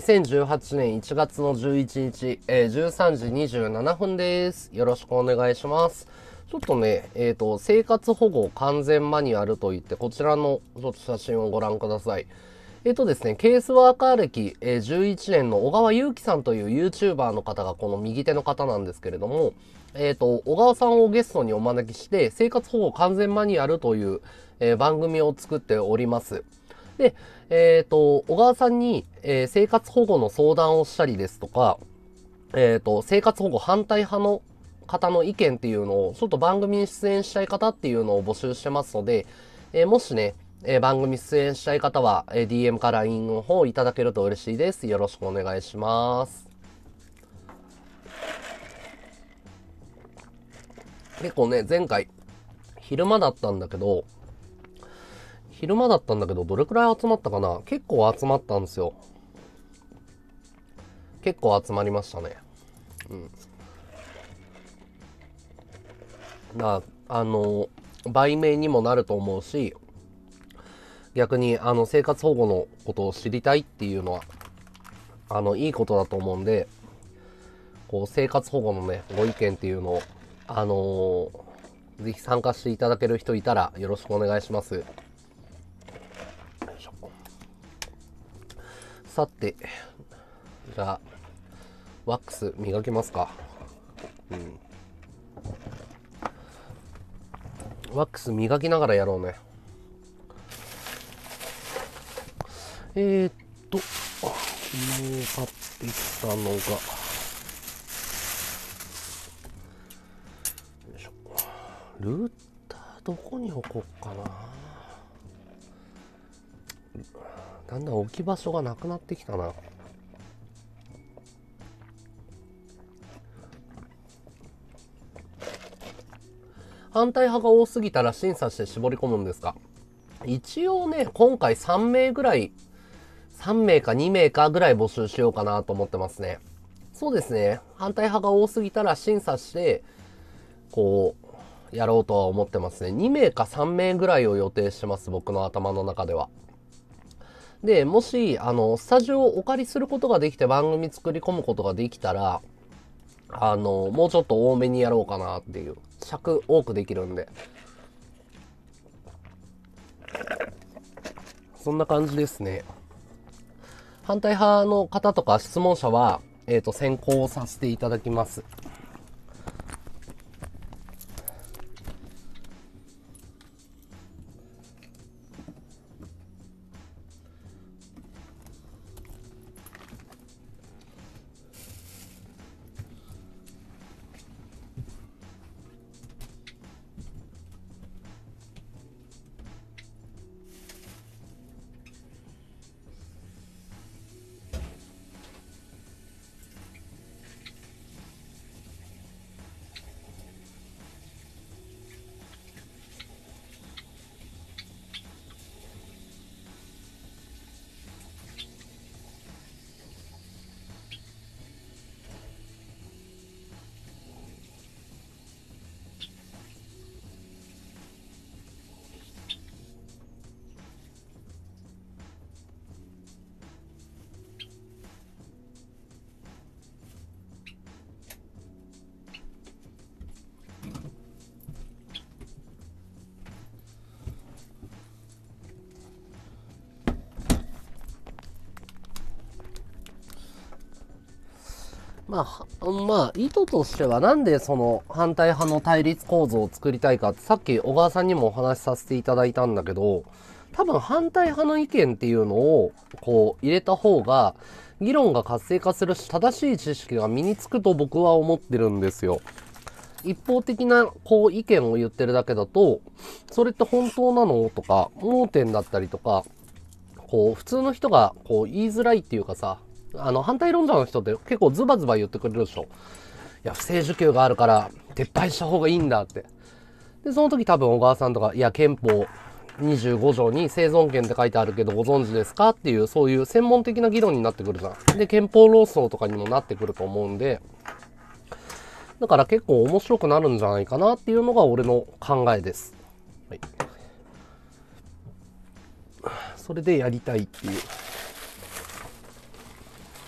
2018年1月の11日、13時27分です。よろしくお願いします。ちょっとね、生活保護完全マニュアルといって、こちらのちょっと写真をご覧ください。ですね、ケースワーカー歴、11年の小川祐樹さんという YouTuber の方がこの右手の方なんですけれども、小川さんをゲストにお招きして、生活保護完全マニュアルという、番組を作っております。で、小川さんに、生活保護の相談をしたりですとか、生活保護反対派の方の意見っていうのを、ちょっと番組に出演したい方っていうのを募集してますので、もしね、番組出演したい方は、DM か LINE の方いただけると嬉しいです。よろしくお願いします。結構ね、前回、昼間だったんだけど、どれくらい集まったかな？結構集まったんですよ。結構集まりましたね。売名にもなると思うし、逆に、生活保護のことを知りたいっていうのは、いいことだと思うんで、こう、生活保護のね、ご意見っていうのを、ぜひ参加していただける人いたらよろしくお願いします。よいしょ。さて、じゃあ、ワックス磨きますか。ワックス磨きながらやろうね。昨日買ってきたのが、よいしょ。ルーターどこに置こうかな。だんだん置き場所がなくなってきたな。反対派が多すぎたら審査して絞り込むんですか？一応ね、今回3名ぐらい、3名か2名かぐらい募集しようかなと思ってますね。そうですね。反対派が多すぎたら審査して、こう、やろうとは思ってますね。2名か3名ぐらいを予定してます、僕の頭の中では。で、もし、スタジオをお借りすることができて番組作り込むことができたら、もうちょっと多めにやろうかなっていう。尺多くできるんで。そんな感じですね。反対派の方とか質問者は、先行させていただきます。まあ、意図としてはなんでその反対派の対立構造を作りたいかってさっき小川さんにもお話しさせていただいたんだけど、多分反対派の意見っていうのをこう入れた方が議論が活性化するし正しい知識が身につくと僕は思ってるんですよ。一方的なこう意見を言ってるだけだと、それって本当なのとか盲点だったりとか、こう普通の人がこう言いづらいっていうかさ、反対論者の人って結構ズバズバ言ってくれるでしょ。いや、不正受給があるから撤廃した方がいいんだって。で、その時多分小川さんとか、いや、憲法25条に生存権って書いてあるけどご存知ですかっていう、そういう専門的な議論になってくるじゃん。で、憲法論争とかにもなってくると思うんで、だから結構面白くなるんじゃないかなっていうのが俺の考えです。はい。それでやりたいっていう。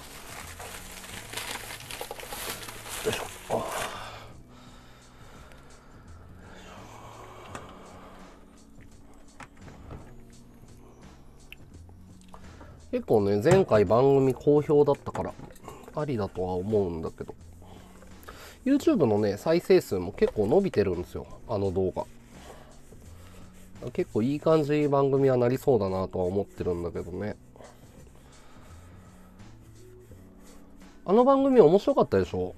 結構ね、前回番組好評だったからありだとは思うんだけど、 YouTube のね再生数も結構伸びてるんですよ、あの動画。結構いい感じ番組はなりそうだなとは思ってるんだけどね。あの番組面白かったでしょ、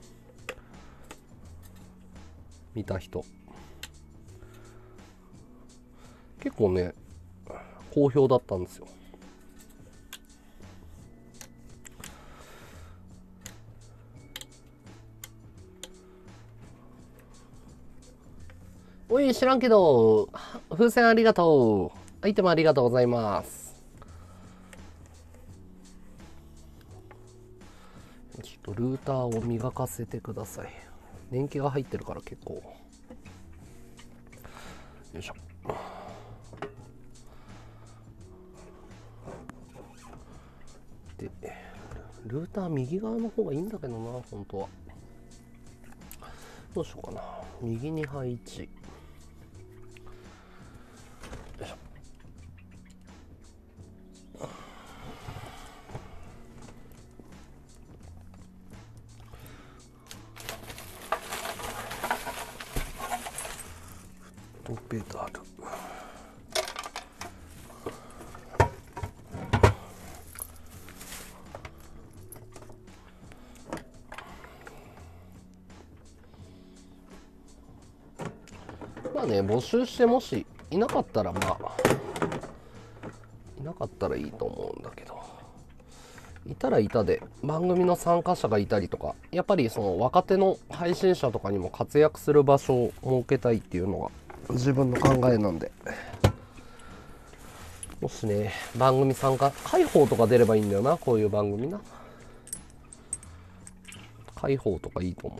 見た人。結構ね好評だったんですよ。おい、知らんけど風船ありがとう、アイテムありがとうございます。ちょっとルーターを磨かせてください。年季が入ってるから結構。よいしょ。でルーター右側の方がいいんだけどな、本当は。どうしようかな。右に配置。よいしょ。フットペダル。まあね、募集してもしいなかったらいなかったらいいと思うんだけど、いたらいたで番組の参加者がいたりとか、やっぱりその若手の配信者とかにも活躍する場所を設けたいっていうのが自分の考えなんで、もしね番組参加開放とか出ればいいんだよな、こういう番組な。開放とかいいと思う。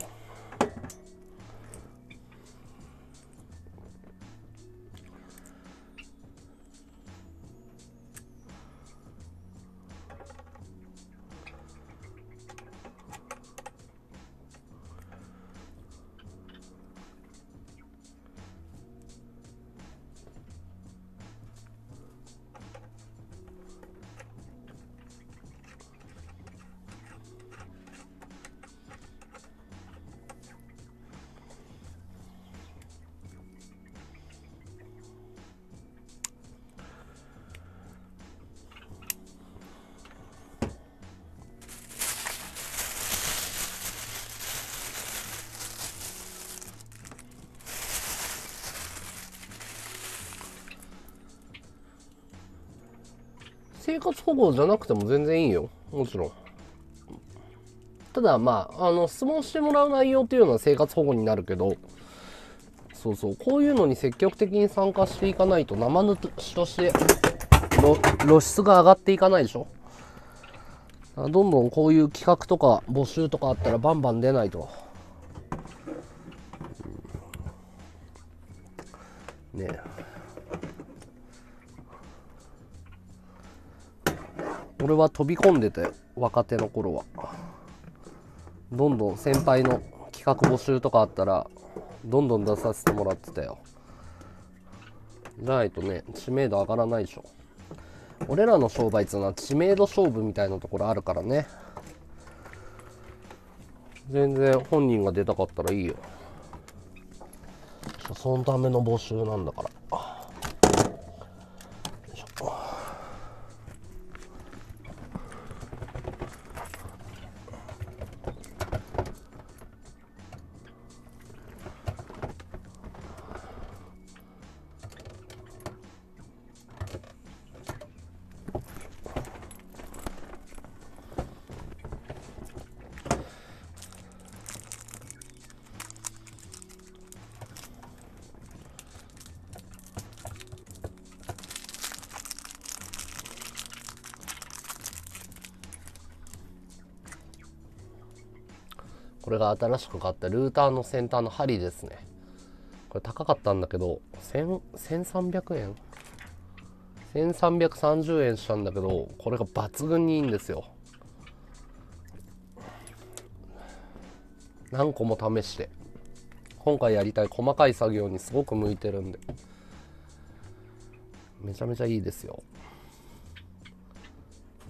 生活保護じゃなくても全然いいよ、もちろん。ただ質問してもらう内容っていうのは生活保護になるけど、そうそう、こういうのに積極的に参加していかないと生主として露出が上がっていかないでしょ。どんどんこういう企画とか募集とかあったらバンバン出ないとね。俺は飛び込んでて、若手の頃はどんどん先輩の企画募集とかあったらどんどん出させてもらってたよ。じゃないとね知名度上がらないでしょ。俺らの商売っていうのは知名度勝負みたいなところあるからね。全然本人が出たかったらいいよ。そのための募集なんだから。これが新しく買ったルーターの先端の針ですね。これ高かったんだけど1300円1330円したんだけど、これが抜群にいいんですよ。何個も試して今回やりたい細かい作業にすごく向いてるんで、めちゃめちゃいいですよ。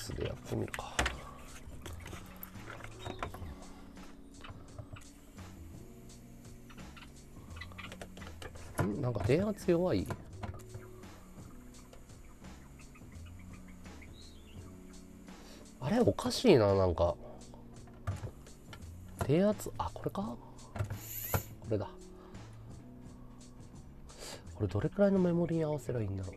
スでやってみるか。なんか電圧弱い。あれおかしいな。なんか電圧、あ、これか、これだ。これどれくらいのメモリに合わせればいいんだろう。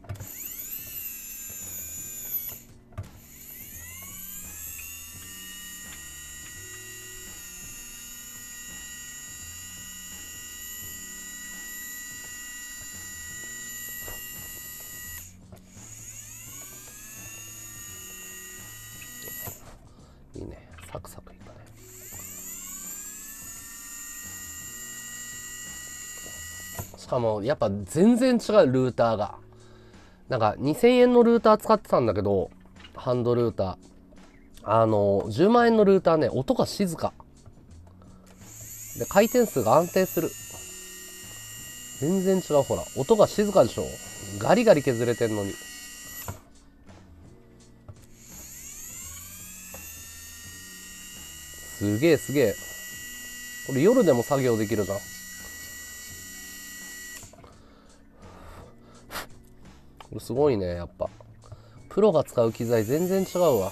いいね、サクサクいったね。しかもやっぱ全然違う、ルーターが。なんか2000円のルーター使ってたんだけど、ハンドルーター。10万円のルーターね、音が静か。で、回転数が安定する。全然違う、ほら。音が静かでしょ。ガリガリ削れてんのに。すげえすげえ。これ夜でも作業できるじゃん。これすごいね、やっぱ。プロが使う機材全然違うわ。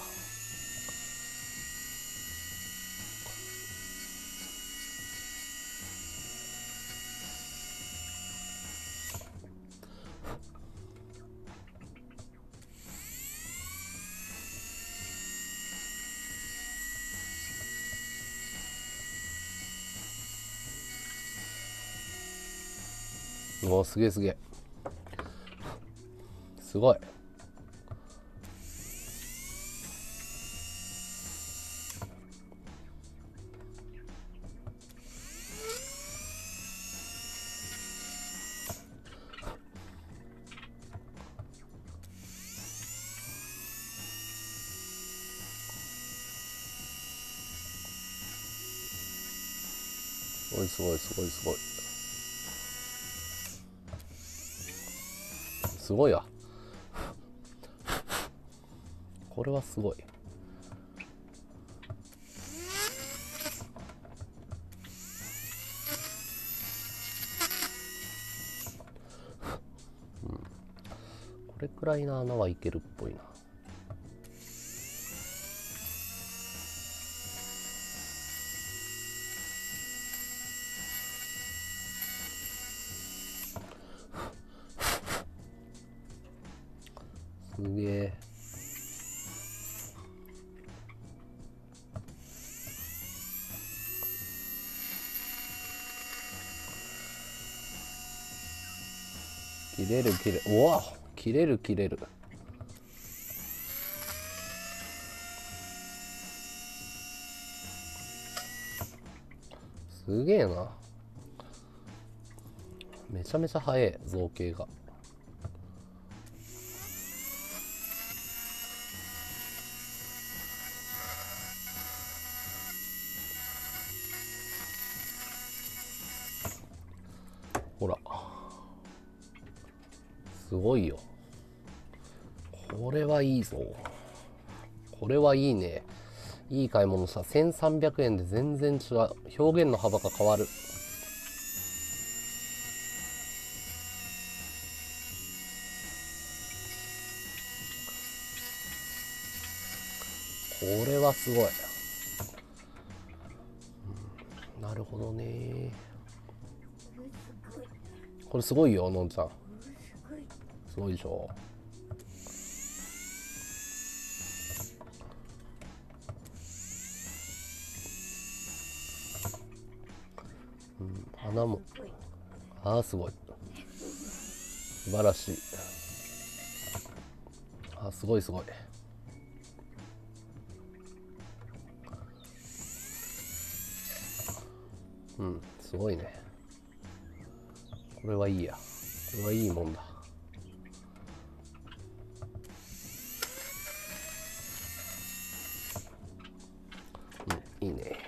おー、すげえすげえ。すごい。すごいすごいすごいすごい。すごいわ。これはすごい。これくらいの穴はいけるっぽいな。すげえ。切れる切れる。うわ、切れる切れる。すげえな。めちゃめちゃ速い、造形が。ほら。すごいよ。これはいいぞ。これはいいね。いい買い物した。1300円で全然違う。表現の幅が変わる。これはすごい。なるほどね。これすごいよ、のんちゃん。すごいでしょ。花も。ああ、すごい。素晴らしい。あ、すごいすごい。うん、すごいね。これはいいや。これはいいもんだ。うん、いいね。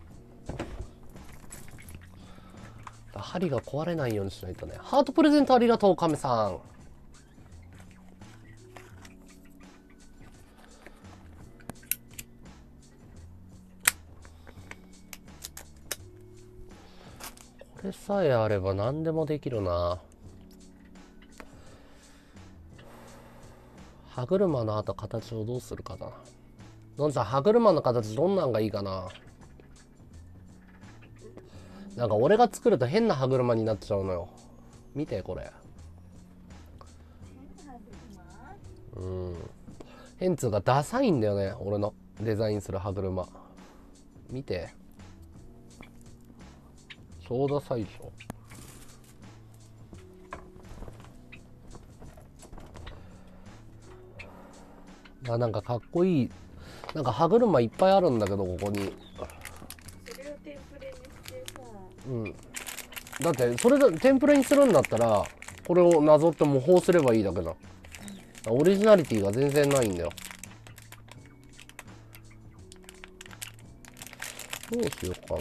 針が壊れないようにしないとね。ハートプレゼントありがとう、亀さん。 れさえあれば何でもできるな。歯車のあと形をどうするかな。のんちゃん、歯車の形どんなんがいいかな。なんか俺が作ると変な歯車になっちゃうのよ。見てこれ。変つうかダサいんだよね、俺のデザインする歯車。見て、超ダサいでしょ。なんかかっこいい。なんか歯車いっぱいあるんだけど、ここに。 それをテンプレにしてさ。 だってそれでテンプレにするんだったらこれをなぞって模倣すればいいだけだ。オリジナリティが全然ないんだよ。どうしようかな。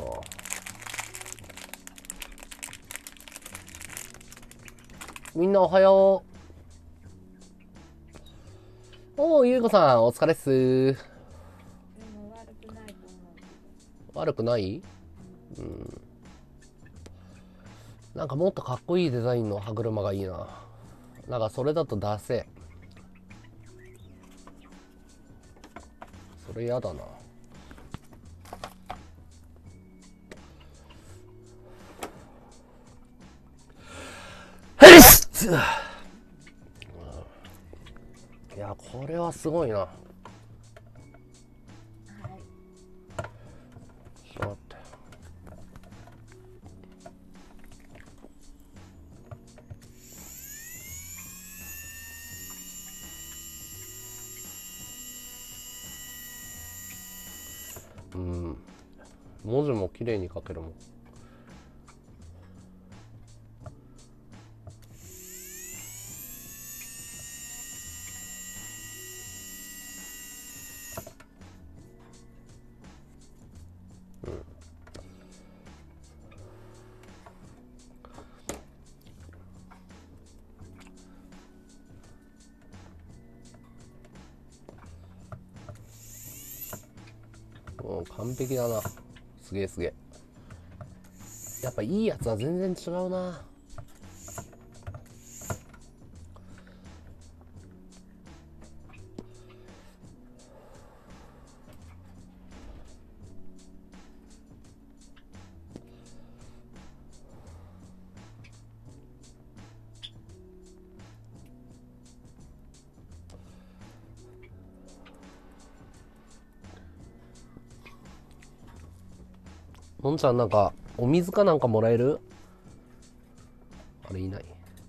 みんなおはよう。おー、ゆうこさんお疲れっす。 でも悪くないと思う。 悪くない？なんかもっとかっこいいデザインの歯車がいいな。なんかそれだとダセ。それやだな。はいっす。いや、これはすごいな。 はい。 ちょっと待って。文字も綺麗に書けるもん。完璧だな。すげえすげえ。やっぱいいやつは全然違うな。のんちゃん、なんかお水かなんかもらえる？あれいない。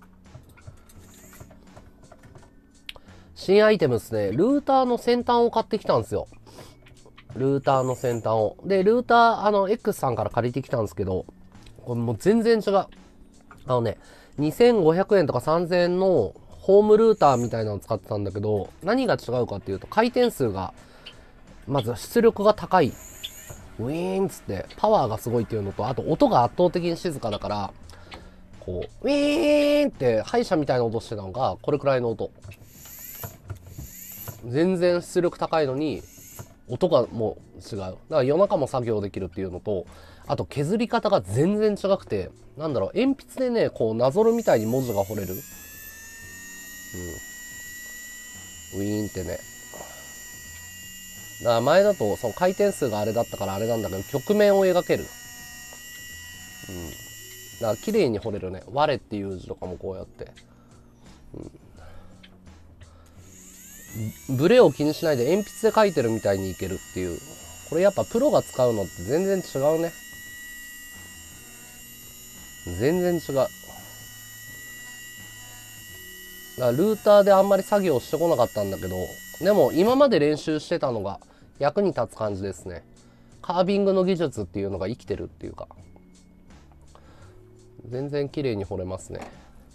新アイテムですね。ルーターの先端を買ってきたんですよ。ルーターの先端を。で、ルーター、X さんから借りてきたんですけど、これもう全然違う。2500円とか3000円のホームルーターみたいなのを使ってたんだけど、何が違うかっていうと、回転数が、まず出力が高い。ウィーンっつってパワーがすごいっていうのと、あと音が圧倒的に静かだから、こうウィーンって歯医者みたいな音してたのがこれくらいの音。全然出力高いのに音がもう違う。だから夜中も作業できるっていうのと、あと削り方が全然違くて、なんだろう、鉛筆でねこうなぞるみたいに文字が彫れる。ウィーンってね。だから前だとその回転数があれだったからあれなんだけど、曲面を描ける。だから綺麗に彫れるね。我っていう字とかもこうやって、ブレを気にしないで鉛筆で描いてるみたいにいけるっていう。これやっぱプロが使うのって全然違うね。全然違う。だからルーターであんまり作業してこなかったんだけど、でも今まで練習してたのが役に立つ感じですね。カービングの技術っていうのが生きてるっていうか、全然綺麗に彫れますね。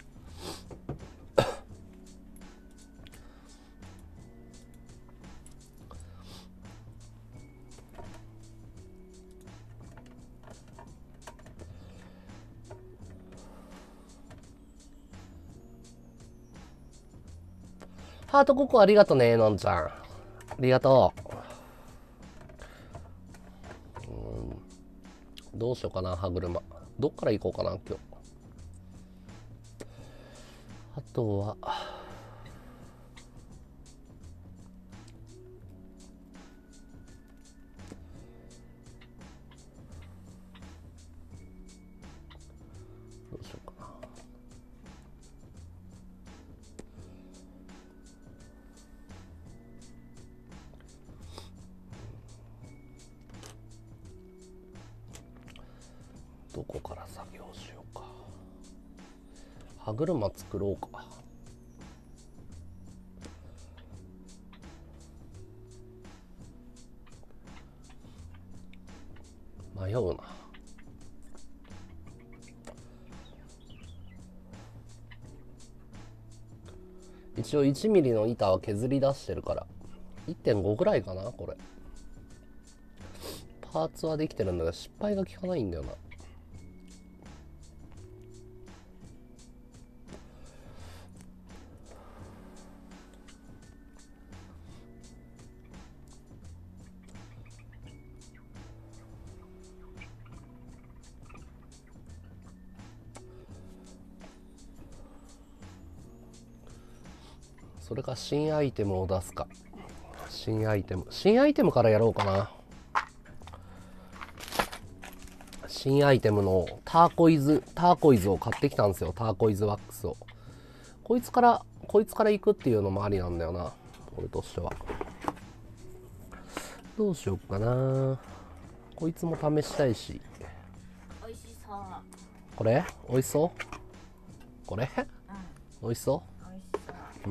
ハートココありがとね、のんちゃん。ありがとう。どうしようかな、歯車。 どっから行こうかな今日。あとはどうしようかな。どこから作業しようか。歯車作ろうか。迷うな。一応1ミリの板は削り出してるから 1.5 ぐらいかな。これパーツはできてるんだけど失敗が効かないんだよな。それか新アイテムを出すか。新アイテムからやろうかな。新アイテムのターコイズを買ってきたんですよ。ターコイズワックスをこいつから行くっていうのもありなんだよな、俺としては。どうしようかな。こいつも試したいし。 美味しそう。 これ美味しそう。これ美味しそ美味しそう。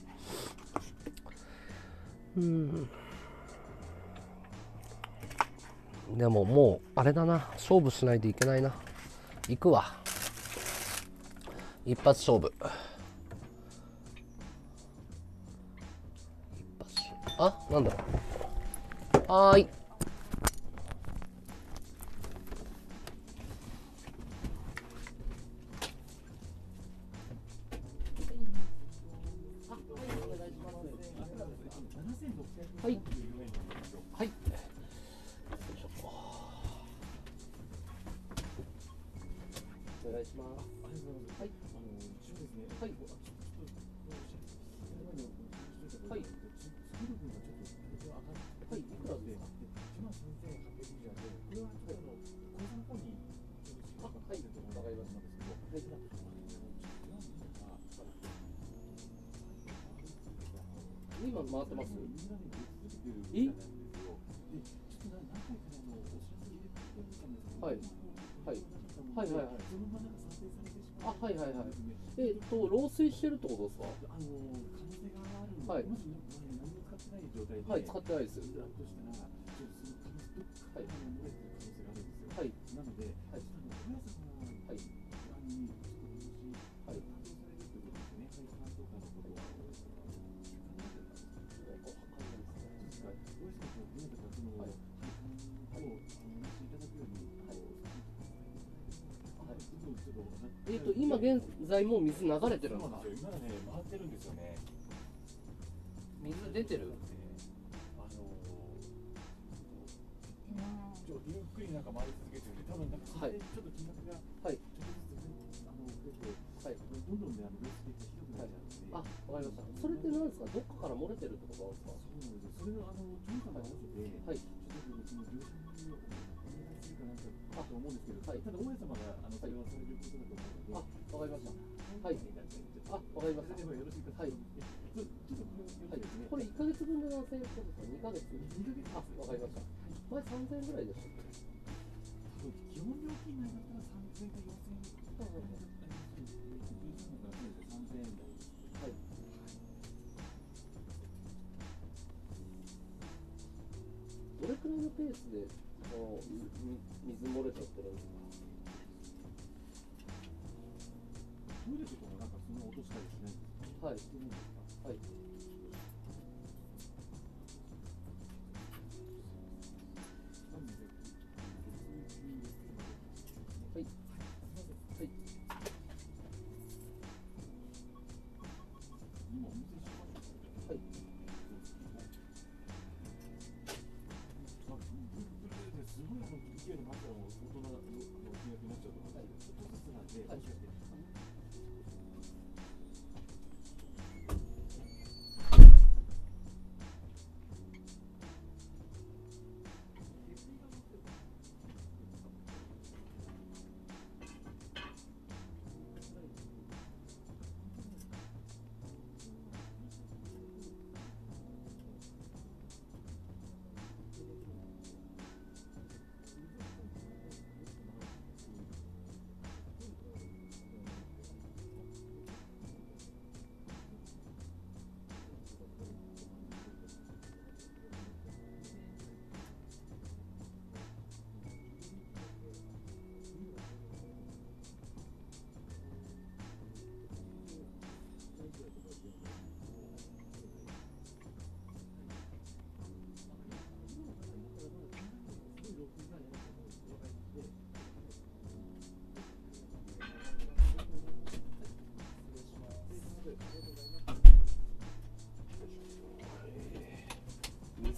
でももうあれだな、勝負しないといけないな。行くわ、一発勝負。あ、なんだろう。はーい。はい。はい。お願いします。はい。はい。はい。はい。いくらですか。あ、はい。わかりました。はい。今回ってます。え？はい。はい。はいはいはい。あ、はいはいはい。漏水してるってことですか？はい。はい、使ってないです。はい。はい。なので、はい。はい。はい。今現在も水流れてるのか。 今ね、回ってるんですよね。 水出てる。 ゆっくりなんか回り続けてるんで、多分なんかそれでちょっと金額がはい。 ちょっとずつ増えて、 はい。 どんどんね流水がひどくなっちゃうんで。 あ、わかりました。それって何ですか？どっかから漏れてるってことなんですか？ そうなんですよ。それの調査も合わせて、 はい。 ちょっとその業者にお願いするかなと思うんですけど、 はい。 ただ大家様がそれをされることだと思うので、 あ、わかりました。はい。あ、わかりました。 それでもよろしいかと。 はい。 ちょっとはい。これ1ヶ月分で何千円ですか？2ヶ月。あ、わかりました。前3000円ぐらいでしたっけ？ 基本料金内だったら3000円か4000円。3000円台。 はい。どれくらいのペースで水漏れちゃってるんですか？ トイレとかもなんかそんな落としたりしないんですか？ はい。 してるんですか？ はい。はい。はい。 今お見せしました。 はい。 すごい勢いで回ったらもう相当な金額になっちゃうと思う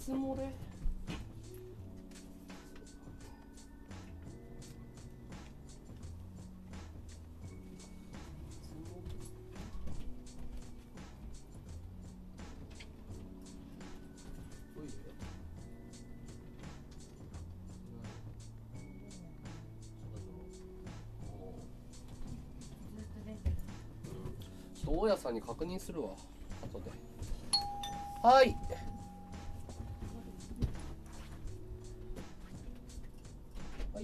つ漏れ。大家さんに確認するわ後で。はい。はい。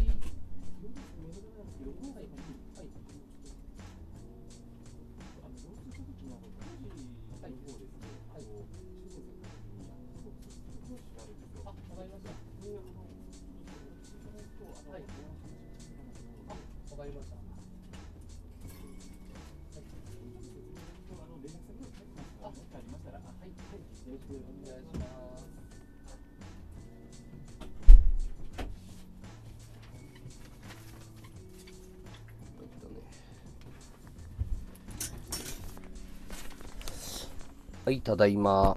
はい、ただいま。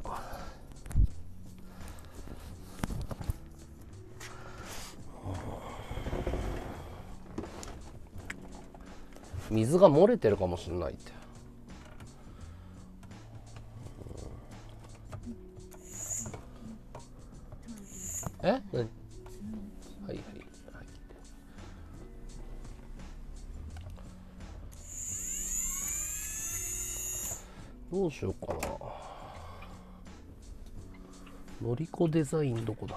水が漏れてるかもしれないって。え？はいはいはい。どうしようかな。のりこデザインどこだ。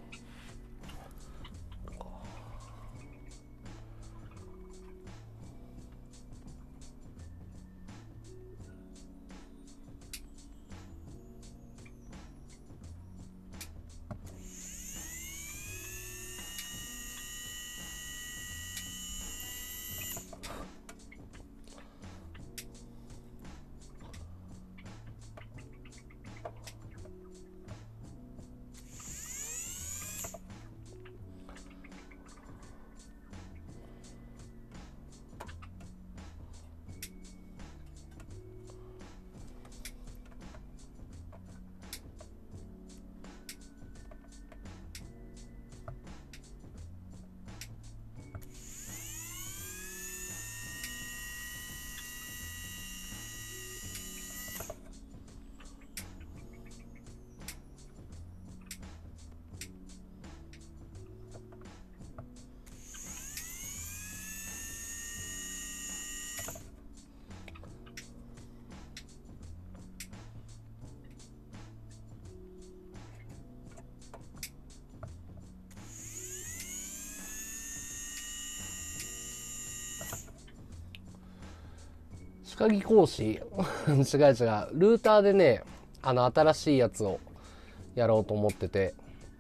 歯科技講師違う違う。ルーターでね、新しいやつをやろうと思ってて。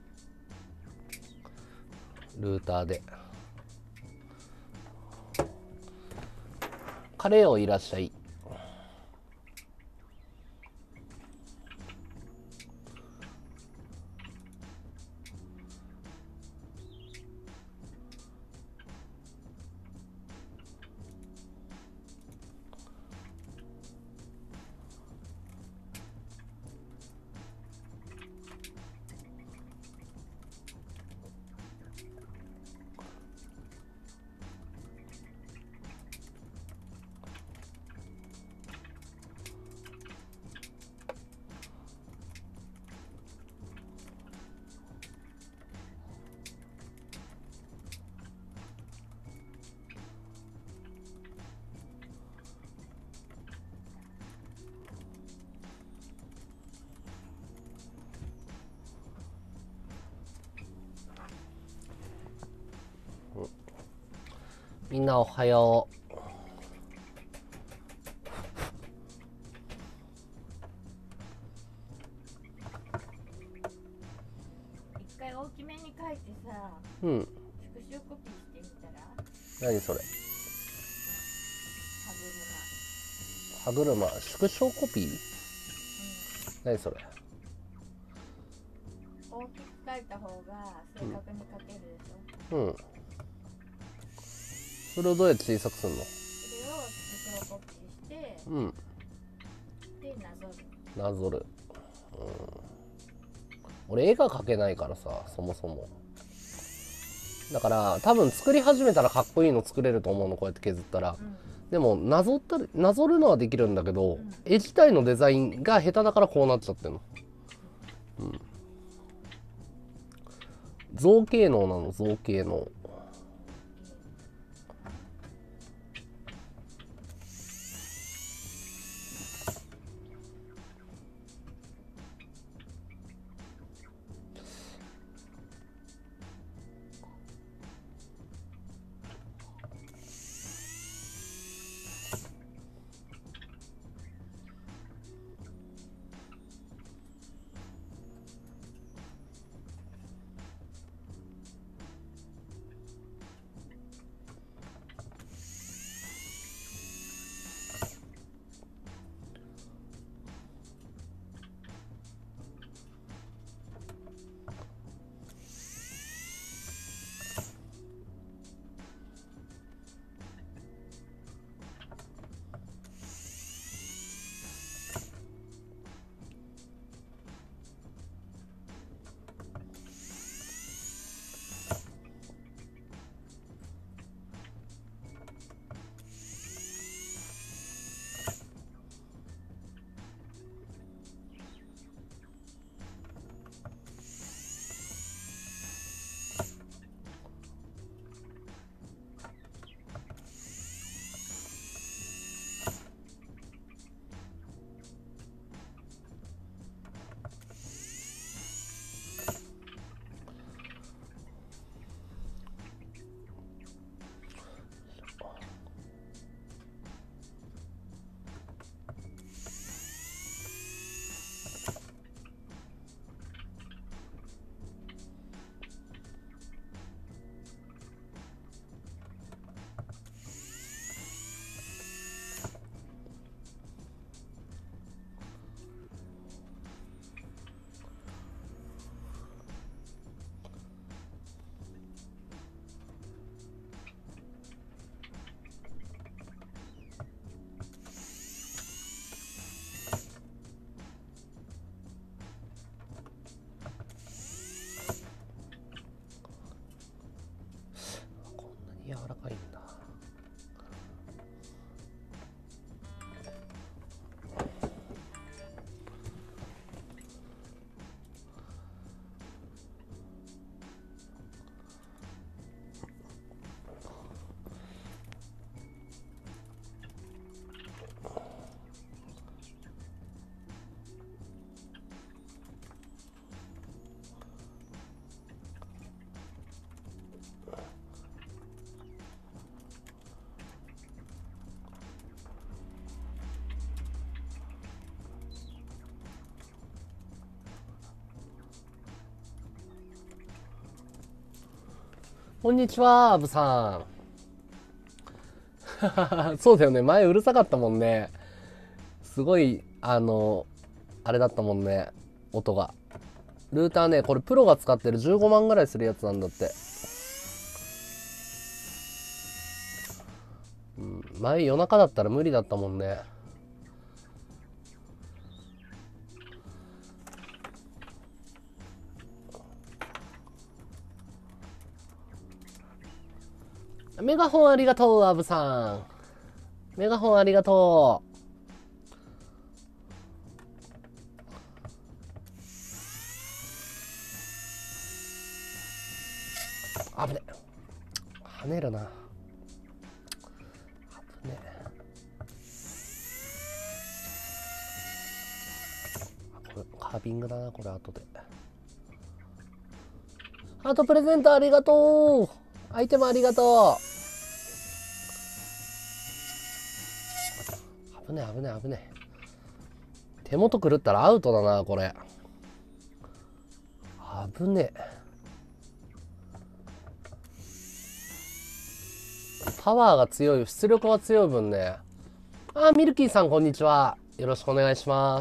ルーターで。カレーをいらっしゃい。みんなおはよう。 一回大きめに書いてさ、 うん。 スクショコピーしてみたら。 何それ。 歯車。 歯車、縮小コピー？何それ。 大きく書いた方が正確に書けるでしょ。 うん。それをどうやって小さくするの？ それをスクショコピーして、 うん。 でなぞる。 なぞる。 俺絵が描けないからさ、そもそも。だから多分作り始めたらかっこいいの作れると思うの、こうやって削ったら。でもなぞるのはできるんだけど、絵自体のデザインが下手だからこうなっちゃってるの。造形能なの、造形能。柔らかいんだ。こんにちは、アブさん。そうだよね。前うるさかったもんね。すごい、あれだったもんね。音が。ルーターね、これプロが使ってる15万ぐらいするやつなんだって。前夜中だったら無理だったもんね。メガホンありがとう、アブさん。メガホンありがとう。危ね。跳ねるな。危ね。これカービングだな、これ後で。ハートプレゼントありがとう。アイテムありがとう。危ね危ね危ね。手元狂ったらアウトだな、これ。危ね。パワーが強い、出力が強い分ね。あ、ミルキーさんこんにちは。よろしくお願いします。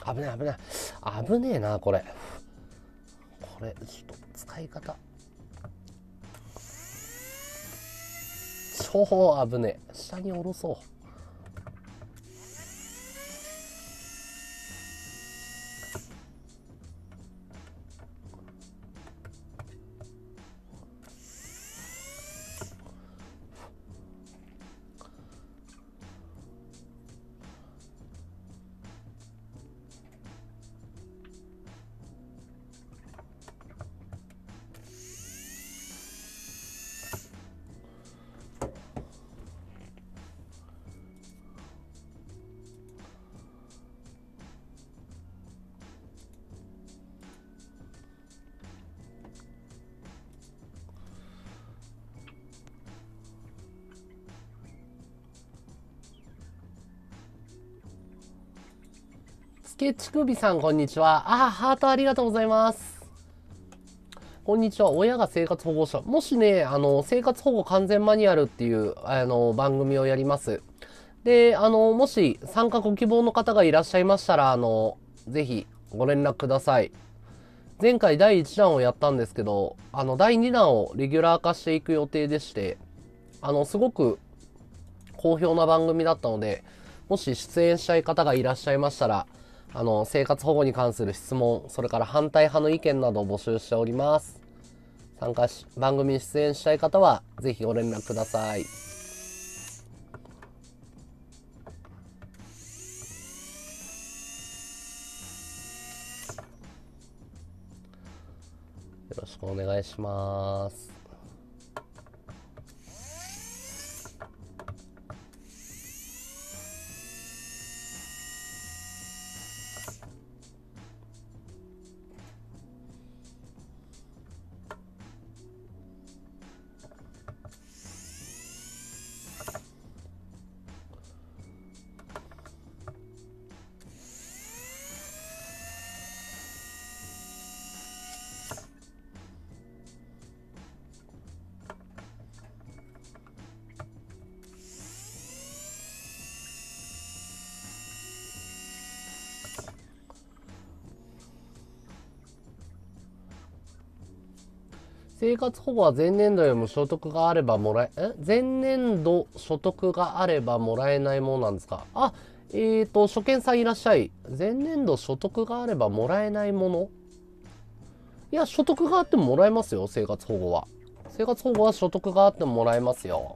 危ない危ない。危ねえな、これ。これ、ちょっと使い方。超危ねえ。下に下ろそう。スケッチクビさん、こんにちは。ハートありがとうございます。こんにちは。親が生活保護者。もしね、生活保護完全マニュアルっていう、番組をやります。で、もし参加ご希望の方がいらっしゃいましたら、ぜひご連絡ください。前回第1弾をやったんですけど、第2弾をレギュラー化していく予定でして、すごく好評な番組だったので、もし出演したい方がいらっしゃいましたら、生活保護に関する質問、それから反対派の意見などを募集しております。番組に出演したい方は、ぜひご連絡ください。よろしくお願いします。生活保護は前年度よりも所得があれば前年度所得があればもらえないものなんですか？初見さんいらっしゃい。前年度所得があればもらえないもの？いや、所得があってももらえますよ、生活保護は。生活保護は所得があってももらえますよ。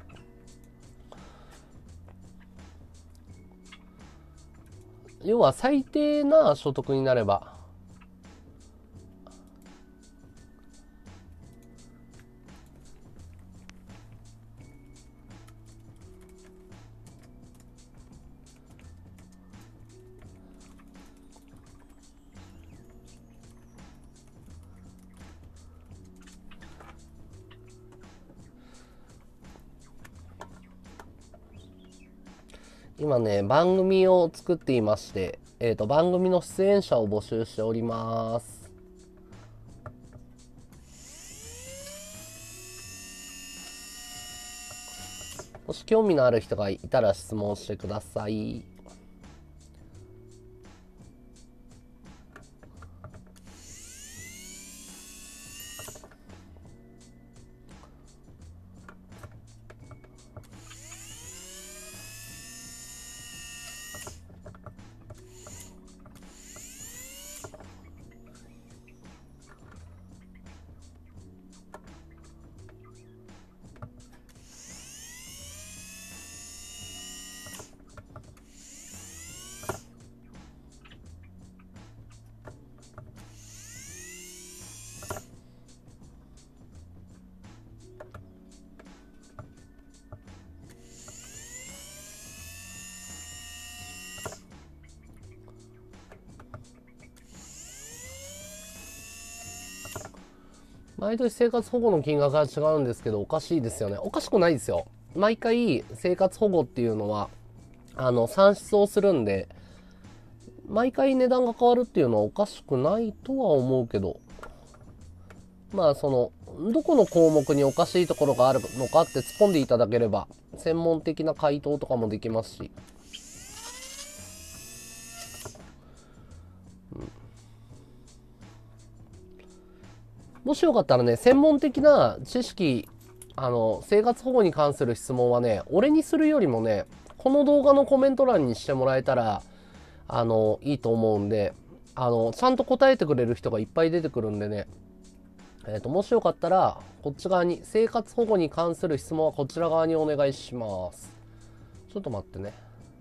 要は最低な所得になれば。今ね、番組を作っていまして、番組の出演者を募集しております。もし興味のある人がいたら質問してください。毎年生活保護の金額が違うんですけど、おかしいですよね。おかしくないですよ。毎回生活保護っていうのは、算出をするんで、毎回値段が変わるっていうのはおかしくないとは思うけど、まあどこの項目におかしいところがあるのかって突っ込んでいただければ、専門的な回答とかもできますし。 もしよかったらね、専門的な知識、生活保護に関する質問はね、俺にするよりもね、この動画のコメント欄にしてもらえたら、いいと思うんで、ちゃんと答えてくれる人がいっぱい出てくるんでね、もしよかったら、こっち側に、生活保護に関する質問はこちら側にお願いします。ちょっと待ってね。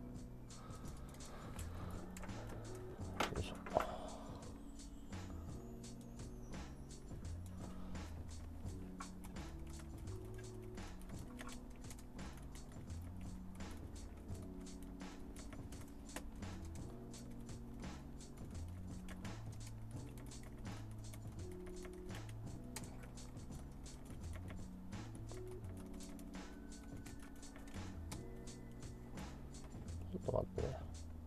よいしょ。ちょっと待ってね。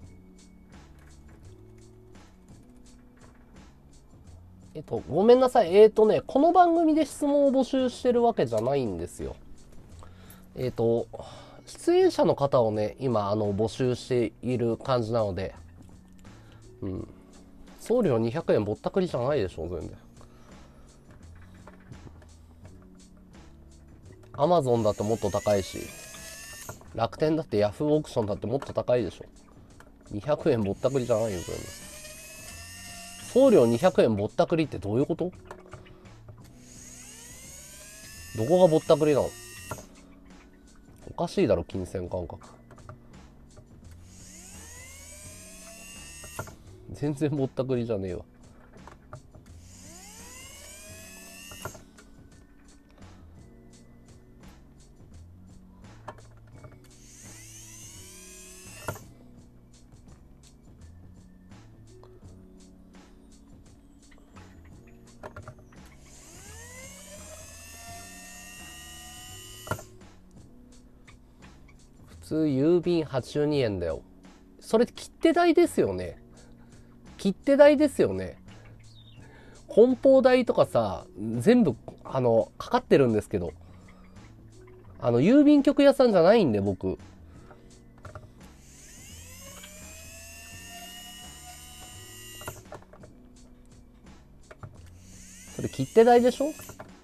ごめんなさい。この番組で質問を募集してるわけじゃないんですよ。出演者の方をね、今、募集している感じなので、うん。送料200円ぼったくりじゃないでしょ、全然。アマゾンだってもっと高いし、楽天だってヤフーオークションだってもっと高いでしょ。200円ぼったくりじゃないよ、全然。送料200円ぼったくりってどういうこと？どこがぼったくりなの？おかしいだろ、金銭感覚。全然ぼったくりじゃねえわ。普通郵便82円だよ。それ切手代ですよね。切手代ですよね。梱包代とかさ、全部、かかってるんですけど。郵便局屋さんじゃないんで、僕。それ切手代でしょ？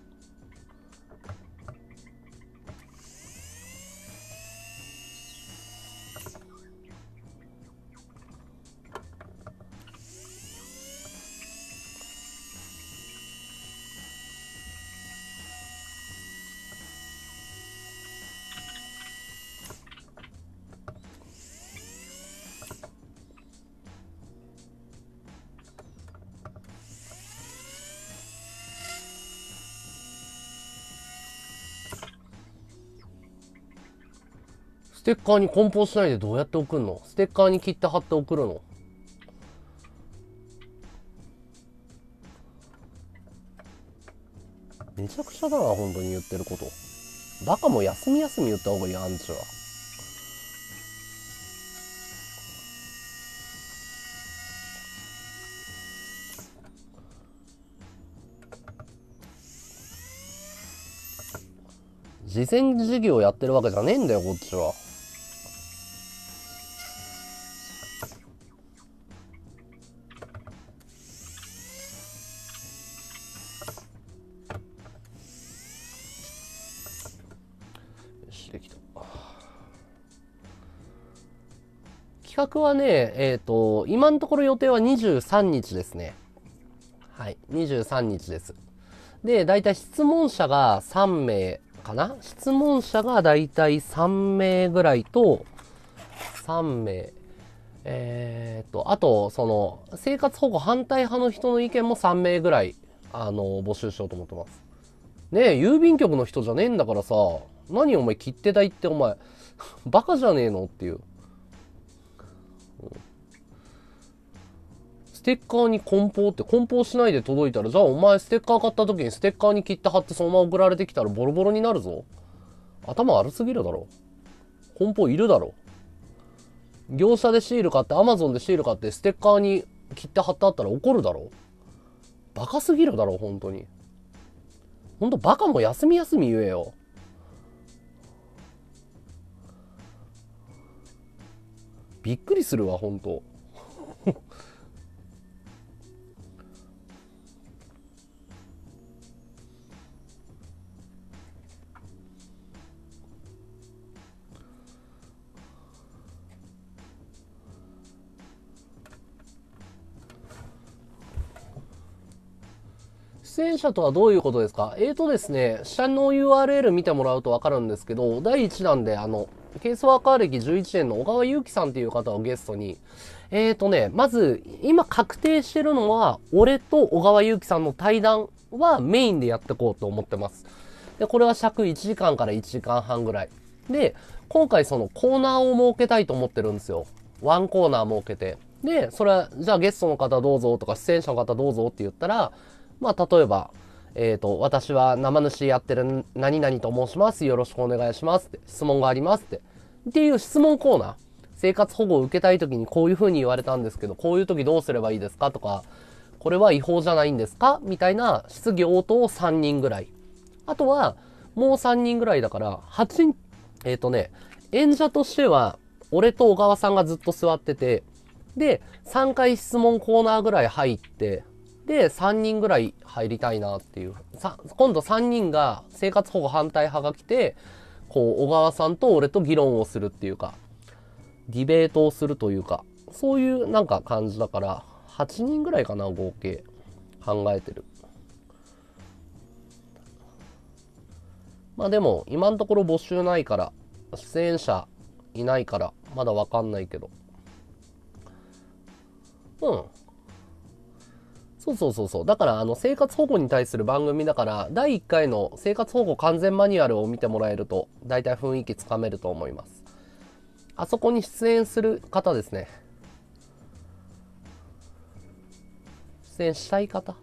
ステッカーに梱包しないでどうやって送るの？ステッカーに切って貼って送るの？めちゃくちゃだな、本当に言ってること。バカも休み休み言った方がいい、アンチは。慈善事業やってるわけじゃねえんだよ、こっちは。よし、できた。企画はね、今のところ予定は23日ですね。はい、23日です。で、だいたい質問者が3名かな？質問者がだいたい3名ぐらいと、3名。あと、生活保護反対派の人の意見も3名ぐらい、募集しようと思ってます。ねえ、郵便局の人じゃねえんだからさ、何お前切手代ってお前、バカじゃねえのっていう。ステッカーに梱包って梱包しないで届いたら、じゃあお前ステッカー買った時にステッカーに切って貼ってそのまま送られてきたらボロボロになるぞ。頭悪すぎるだろ。梱包いるだろ。業者でシール買って、アマゾンでシール買ってステッカーに切って貼ってあったら怒るだろ。バカすぎるだろ、本当に。本当バカも休み休み言えよ。びっくりするわ、本当。 出演者とはどういうことですか？ですね、下の URL 見てもらうとわかるんですけど、第1弾でケースワーカー歴11年の小川祐樹さんっていう方をゲストに、まず、今確定してるのは、俺と小川祐樹さんの対談はメインでやっていこうと思ってます。で、これは尺1時間から1時間半ぐらい。で、今回そのコーナーを設けたいと思ってるんですよ。ワンコーナー設けて。で、それは、じゃあゲストの方どうぞとか出演者の方どうぞって言ったら、まあ、例えば、私は生主やってる何々と申します。よろしくお願いしますって。質問がありますって。っていう質問コーナー。生活保護を受けたい時にこういう風に言われたんですけど、こういう時どうすればいいですかとか、これは違法じゃないんですかみたいな質疑応答を3人ぐらい。あとは、もう3人ぐらいだから、8人、演者としては、俺と小川さんがずっと座ってて、で、3回質問コーナーぐらい入って、で、3人ぐらい入りたいなっていう。今度3人が生活保護反対派が来て、こう、小川さんと俺と議論をするっていうか、ディベートをするというか、そういうなんか感じだから、8人ぐらいかな、合計。考えてる。まあでも、今のところ募集ないから、出演者いないから、まだわかんないけど。うん。そう。だから、生活保護に対する番組だから、第1回の生活保護完全マニュアルを見てもらえると、だいたい雰囲気つかめると思います。あそこに出演する方ですね。出演したい方、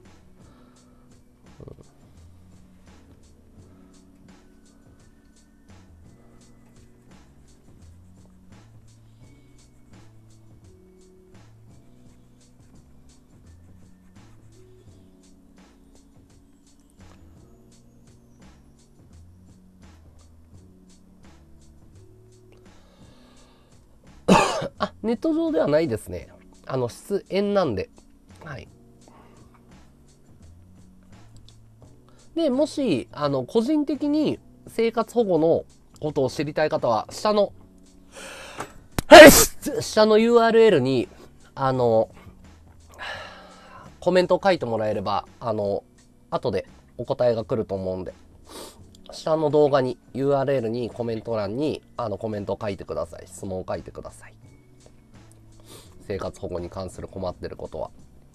あ、ネット上ではないですね。出演なんで。はい。で、もし、個人的に生活保護のことを知りたい方は、下の URL に、コメントを書いてもらえれば、後でお答えが来ると思うんで、下の動画に、URL にコメント欄に、コメントを書いてください。質問を書いてください。生活保護に関する困ってることは。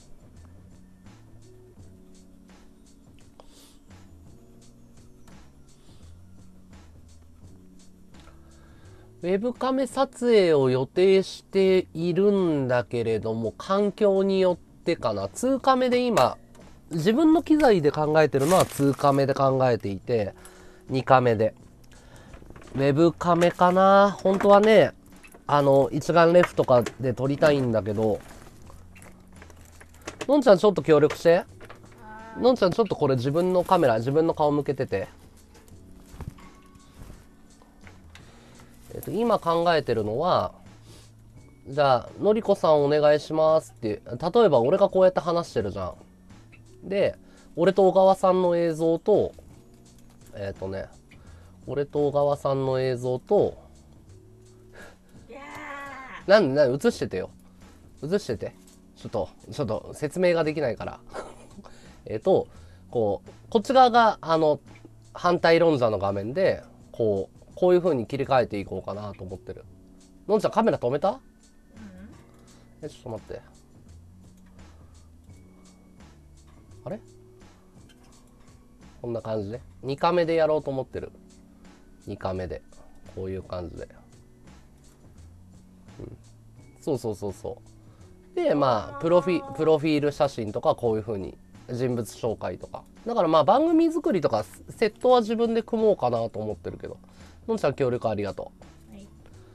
ウェブカメ撮影を予定しているんだけれども、環境によってかな。2カメで今、自分の機材で考えてるのは2カメで考えていて、2カメで。ウェブカメかな。本当はね、一眼レフとかで撮りたいんだけど、のんちゃんちょっと協力して。のんちゃんちょっとこれ自分のカメラ、自分の顔向けてて。今考えてるのは、じゃあ、のりこさんお願いしますって、例えば俺がこうやって話してるじゃん。で、俺と小川さんの映像と、俺と小川さんの映像と、なんで、映しててよ。映してて。ちょっと説明ができないから。こっち側が、反対論者の画面で、こういう風に切り替えていこうかなと思ってる。のんちゃんカメラ止めた？ちょっと待って。あれ？こんな感じで。2カメでやろうと思ってる。2カメで。こういう感じで。うん。そう。で、まあ、プロフィール写真とかこういう風に人物紹介とか。だからまあ番組作りとかセットは自分で組もうかなと思ってるけど。のんちゃん協力ありがとう。はい。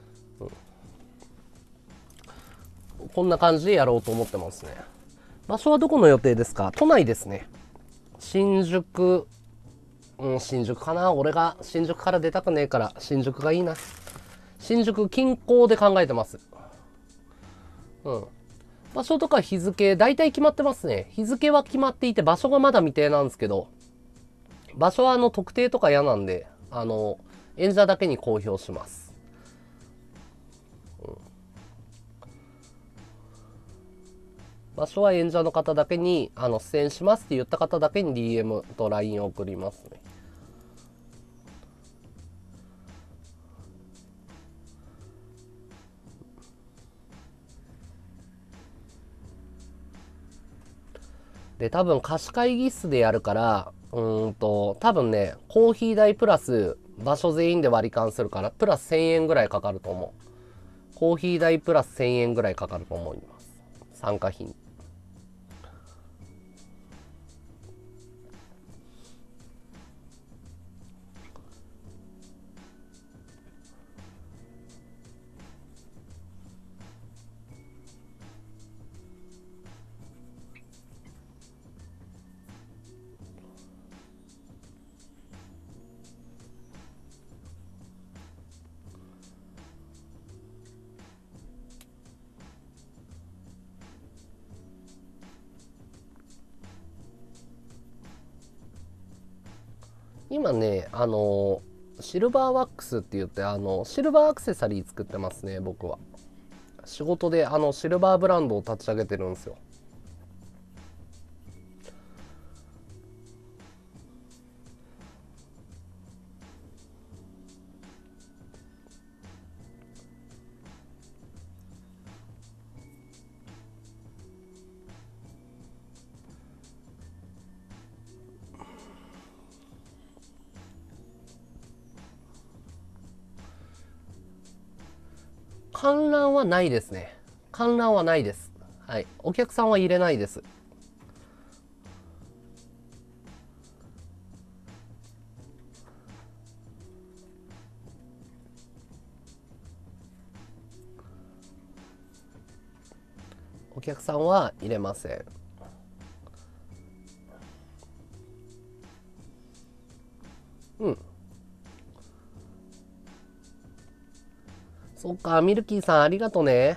こんな感じでやろうと思ってますね。場所はどこの予定ですか？都内ですね。新宿、新宿かな。俺が新宿から出たくねえから新宿がいいな。新宿近郊で考えてます。場所とか日付、大体決まってますね。日付は決まっていて、場所がまだ未定なんですけど、場所は特定とか嫌なんで、演者だけに公表します。 場所は演者の方だけに、出演しますって言った方だけに DM と LINE を送りますね。で、多分貸し会議室でやるから、多分ね、コーヒー代プラス場所全員で割り勘するから、プラス1000円ぐらいかかると思う。コーヒー代プラス1000円ぐらいかかると思います。参加費に。今ね、シルバーワックスって言って、シルバーアクセサリー作ってますね、僕は。仕事で、シルバーブランドを立ち上げてるんですよ。観覧はないですね。観覧はないです。はい。お客さんは入れないです。お客さんは入れません。うん。そっか、ミルキーさんありがとね。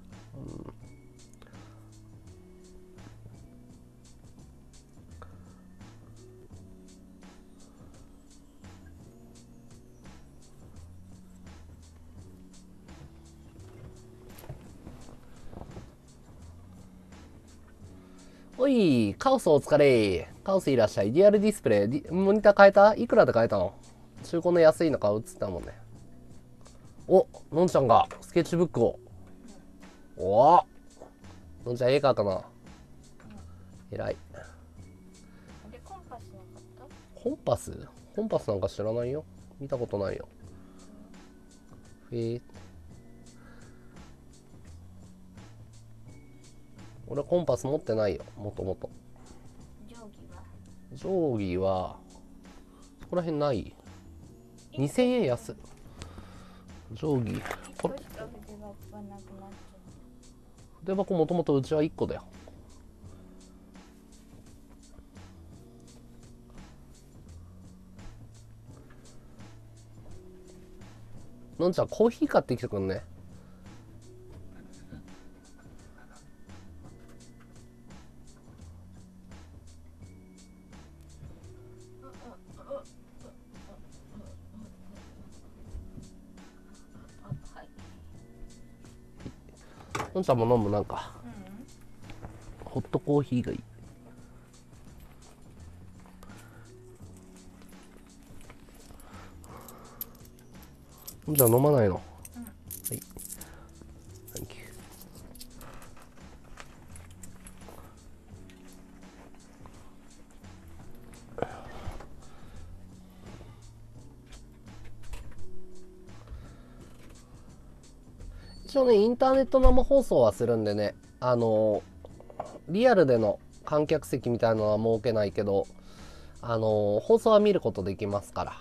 おい、カオスお疲れ。カオスいらっしゃい。リアルディスプレイ、モニター変えた？いくらで変えたの？中古の安いのか映ってたもんね。お、のんちゃんがスケッチブックを。おぉ、のんちゃん絵描くな。偉い。 で、コンパスなかった？ コンパス？コンパスなんか知らないよ。見たことないよ。俺コンパス持ってないよ、もともと。定規はそこら辺ない？ 2000 円安い。定規これ筆箱もともとうちは1個だよ。のんちゃんコーヒー買ってきてくんね。のんちゃんも飲む？なんか、ホットコーヒーがいい。のんちゃん飲まないの？はい、サンキュー。一応ね、インターネット生放送はするんでね、リアルでの観客席みたいなのは設けないけど、放送は見ることできますから。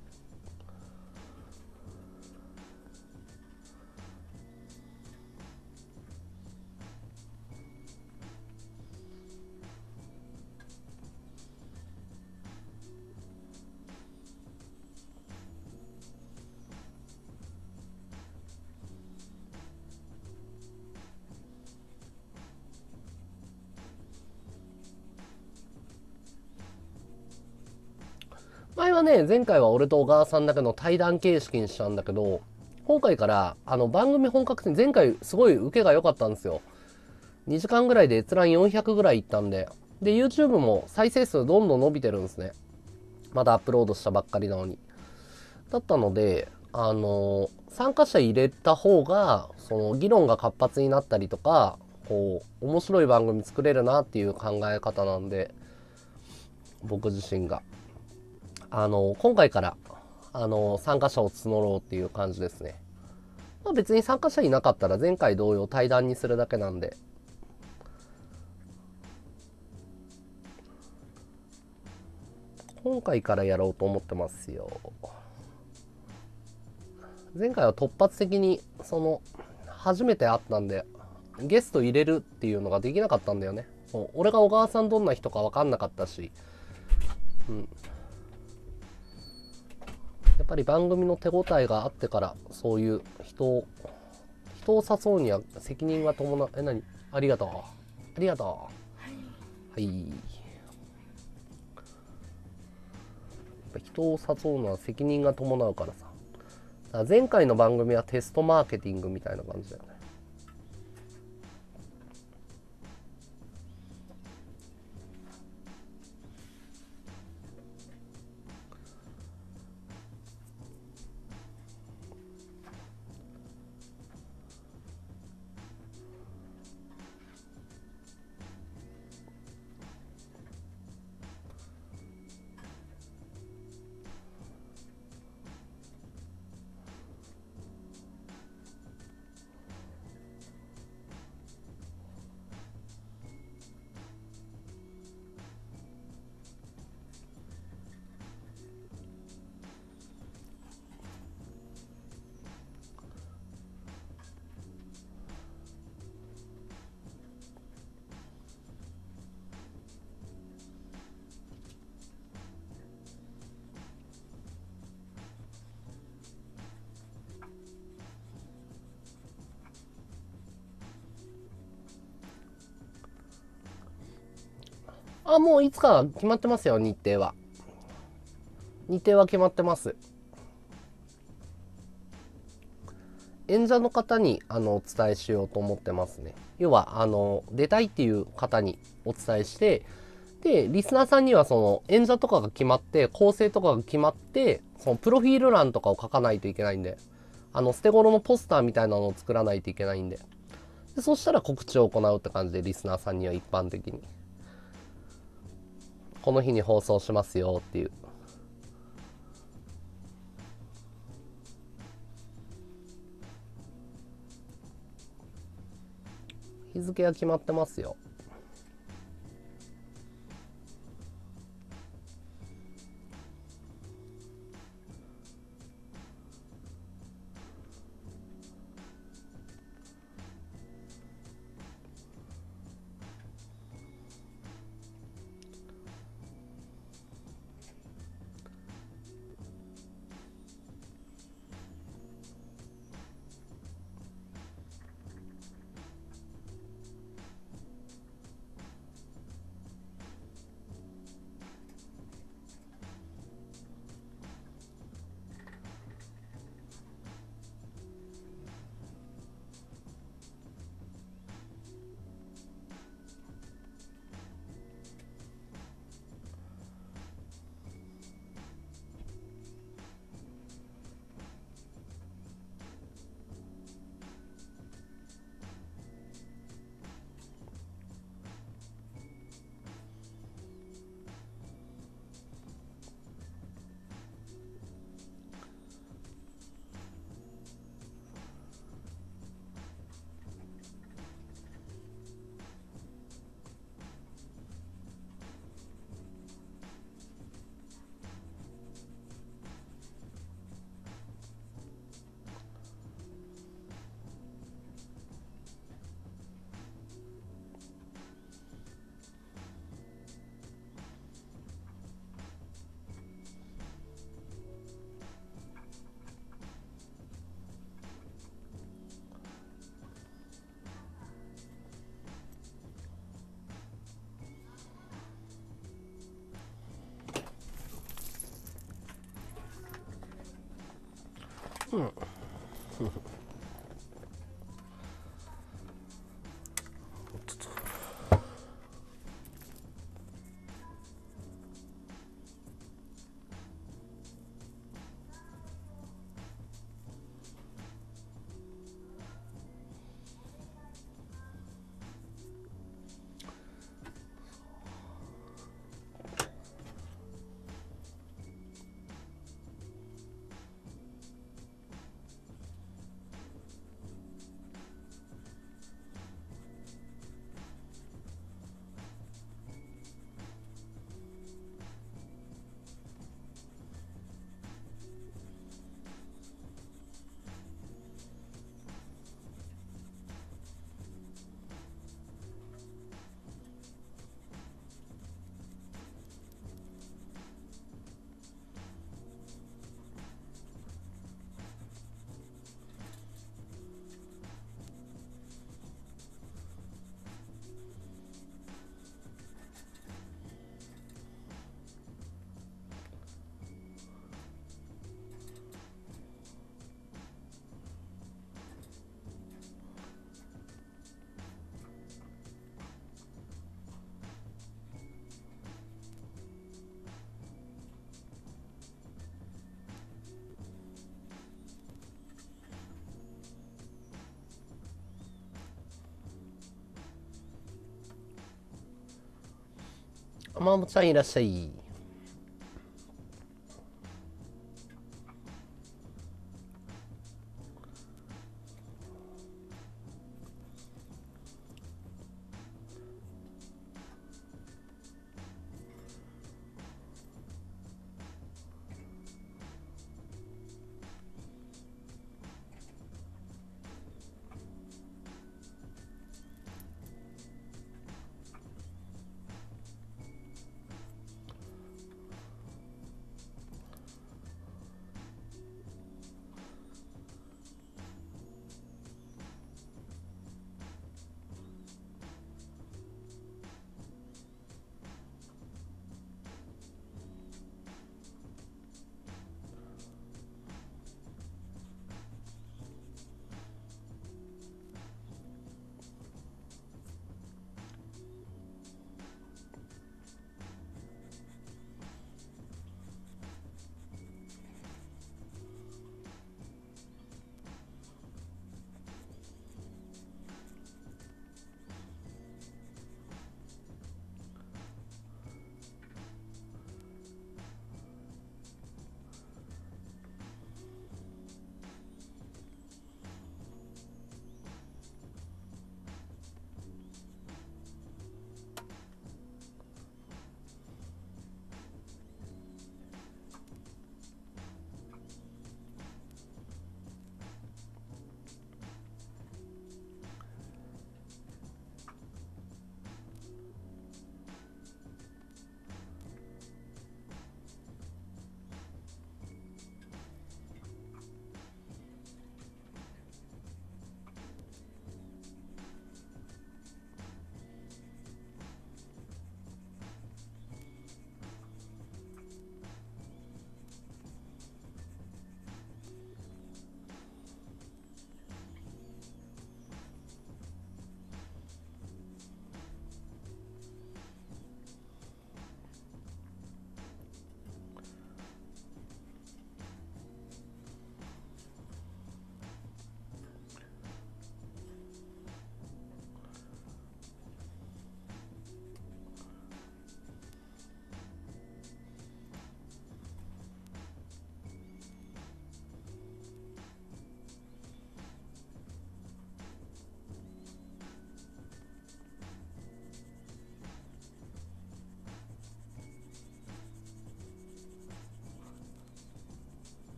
前はね、前回は俺と小川さんだけの対談形式にしたんだけど、今回から番組本格的に前回すごい受けが良かったんですよ。 2時間ぐらいで閲覧400ぐらいいったんで、で、YouTube も再生数どんどん伸びてるんですね。まだアップロードしたばっかりなのに。だったので、参加者入れた方が、その議論が活発になったりとか、こう、面白い番組作れるなっていう考え方なんで、僕自身が。今回から、参加者を募ろうっていう感じですね。まあ別に参加者いなかったら前回同様対談にするだけなんで、今回からやろうと思ってますよ。前回は突発的に、初めて会ったんで、ゲスト入れるっていうのができなかったんだよね。俺が小川さんどんな人か分かんなかったし、やっぱり番組の手応えがあってから、そういう人を誘うには責任が伴う。ありがとう。ありがとう。はい。やっぱ人を誘うのは責任が伴うからさ。だから前回の番組はテストマーケティングみたいな感じだよね。あ、もういつか決まってますよ、日程は。日程は決まってます。演者の方にお伝えしようと思ってますね。要は出たいっていう方にお伝えして、でリスナーさんにはその演者とかが決まって構成とかが決まって、そのプロフィール欄とかを書かないといけないんで、捨て頃のポスターみたいなのを作らないといけないんで、そしたら告知を行うって感じで、リスナーさんには一般的にこの日に放送しますよっていう。日付は決まってますよ。うん。 まもちゃんいらっしゃい。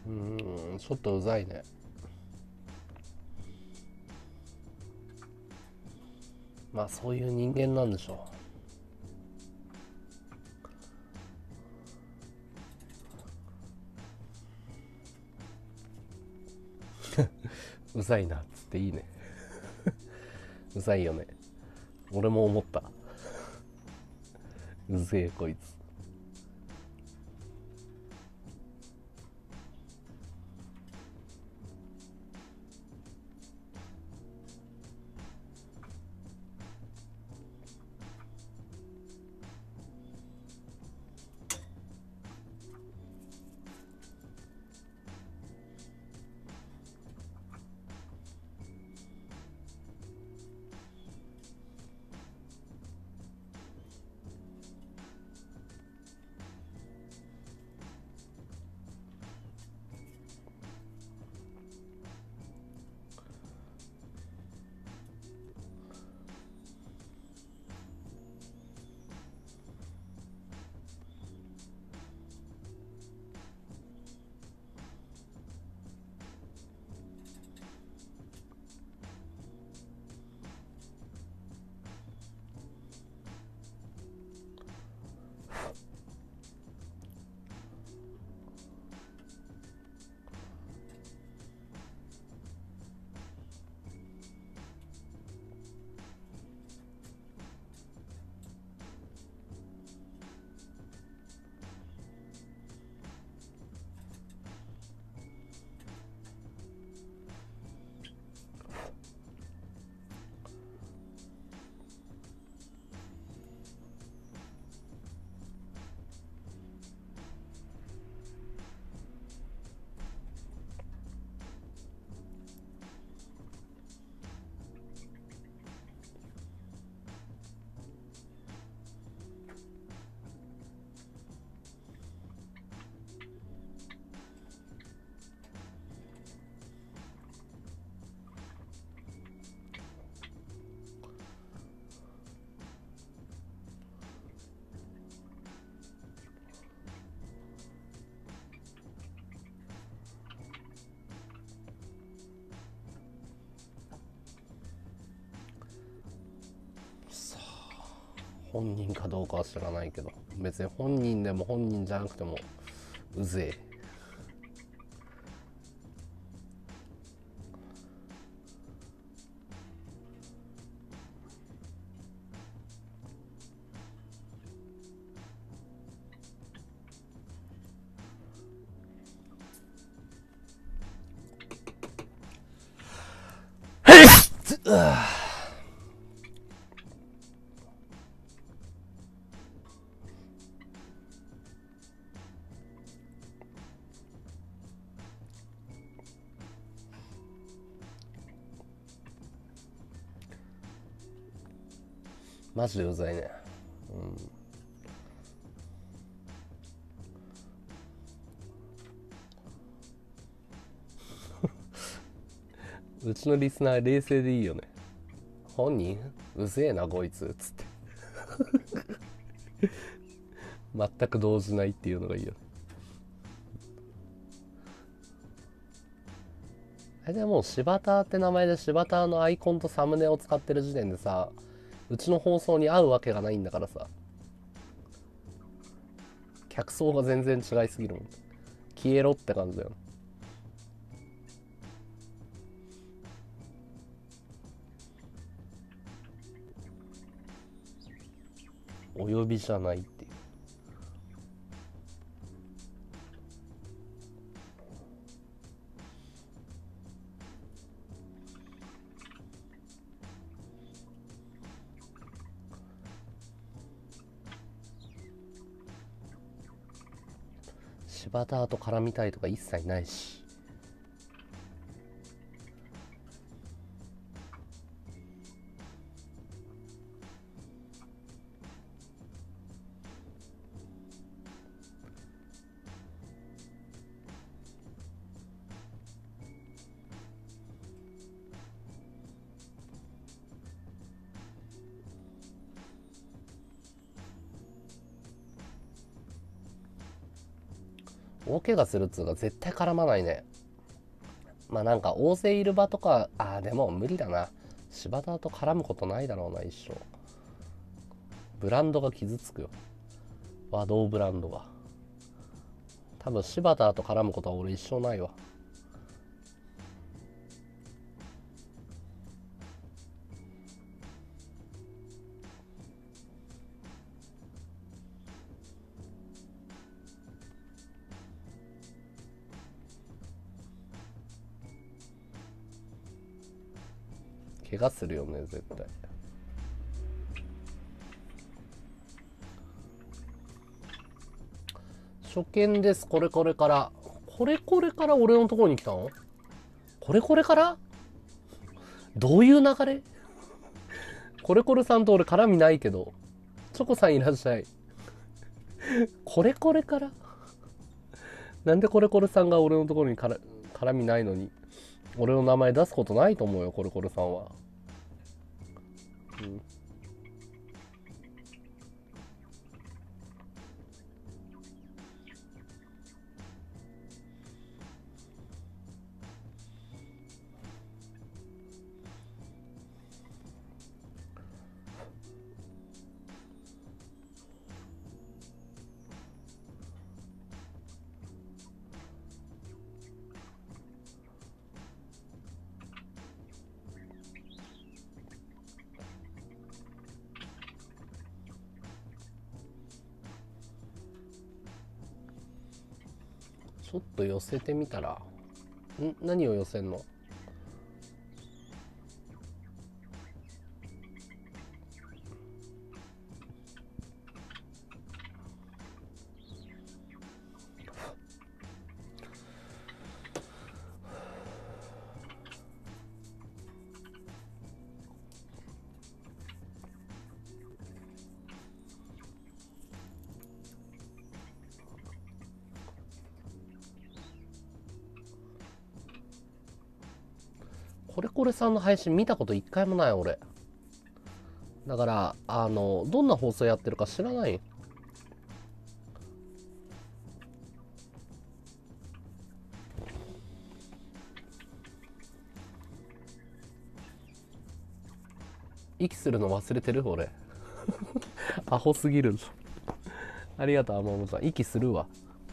ちょっとうざいね。まあそういう人間なんでしょう。うざいなっつっていいね。うざいよね。俺も思った。うぜえこいつ。本人かどうかは知らないけど、別に本人でも本人じゃなくてもうぜえ。マジでうざいね。うちのリスナー冷静でいいよね。本人うぜえなこいつっつって全く動じないっていうのがいいよね。でもう柴田って名前で柴田のアイコンとサムネを使ってる時点でさ、うちの放送に合うわけがないんだからさ、客層が全然違いすぎるもん。消えろって感じだよ。お呼びじゃないっていう。柴田と絡みたいとか一切ないし。 大怪我するっつうか絶対絡まないね。まあなんか大勢いる場とか、でも無理だな。柴田と絡むことないだろうな、一生。ブランドが傷つくよ。和道ブランドが。多分柴田と絡むことは俺一生ないわ。怪我するよね、絶対。初見です。これこれから。これこれから俺のところに来たの？これこれからどういう流れ？これこれさんと俺絡みないけど。チョコさんいらっしゃい。これこれからなんでこれこれさんが俺のところに絡みないのに。俺の名前出すことないと思うよ、これこれさんは。うん。ちょっと寄せてみたら。何を寄せんの？これこれさんの配信見たこと一回もない俺。だからどんな放送やってるか知らない。息するの忘れてる俺。アホすぎる。ありがとう、あまもさん。息するわ。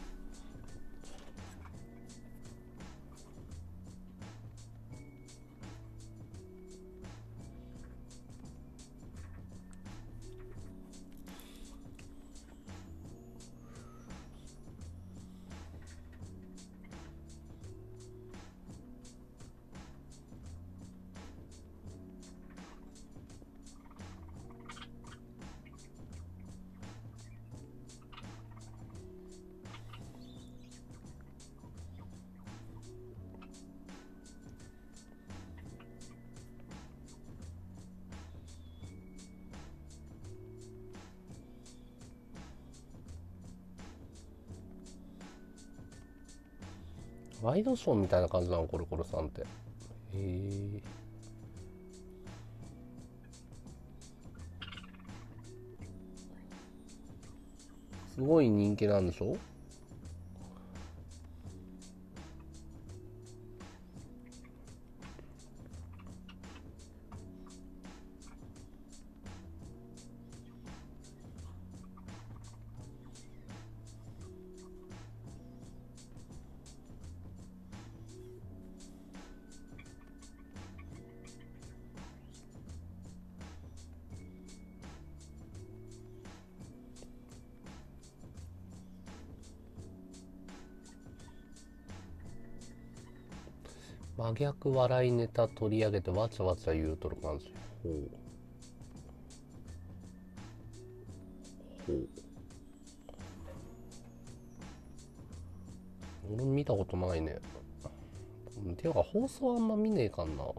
ワイドショーみたいな感じなの、コロコロさんって。へえ。すごい人気なんでしょ？真逆笑いネタ取り上げてわちゃわちゃ言うとる感じ。ほう。ほう。俺見たことないね。ていうか放送あんま見ねえかんな。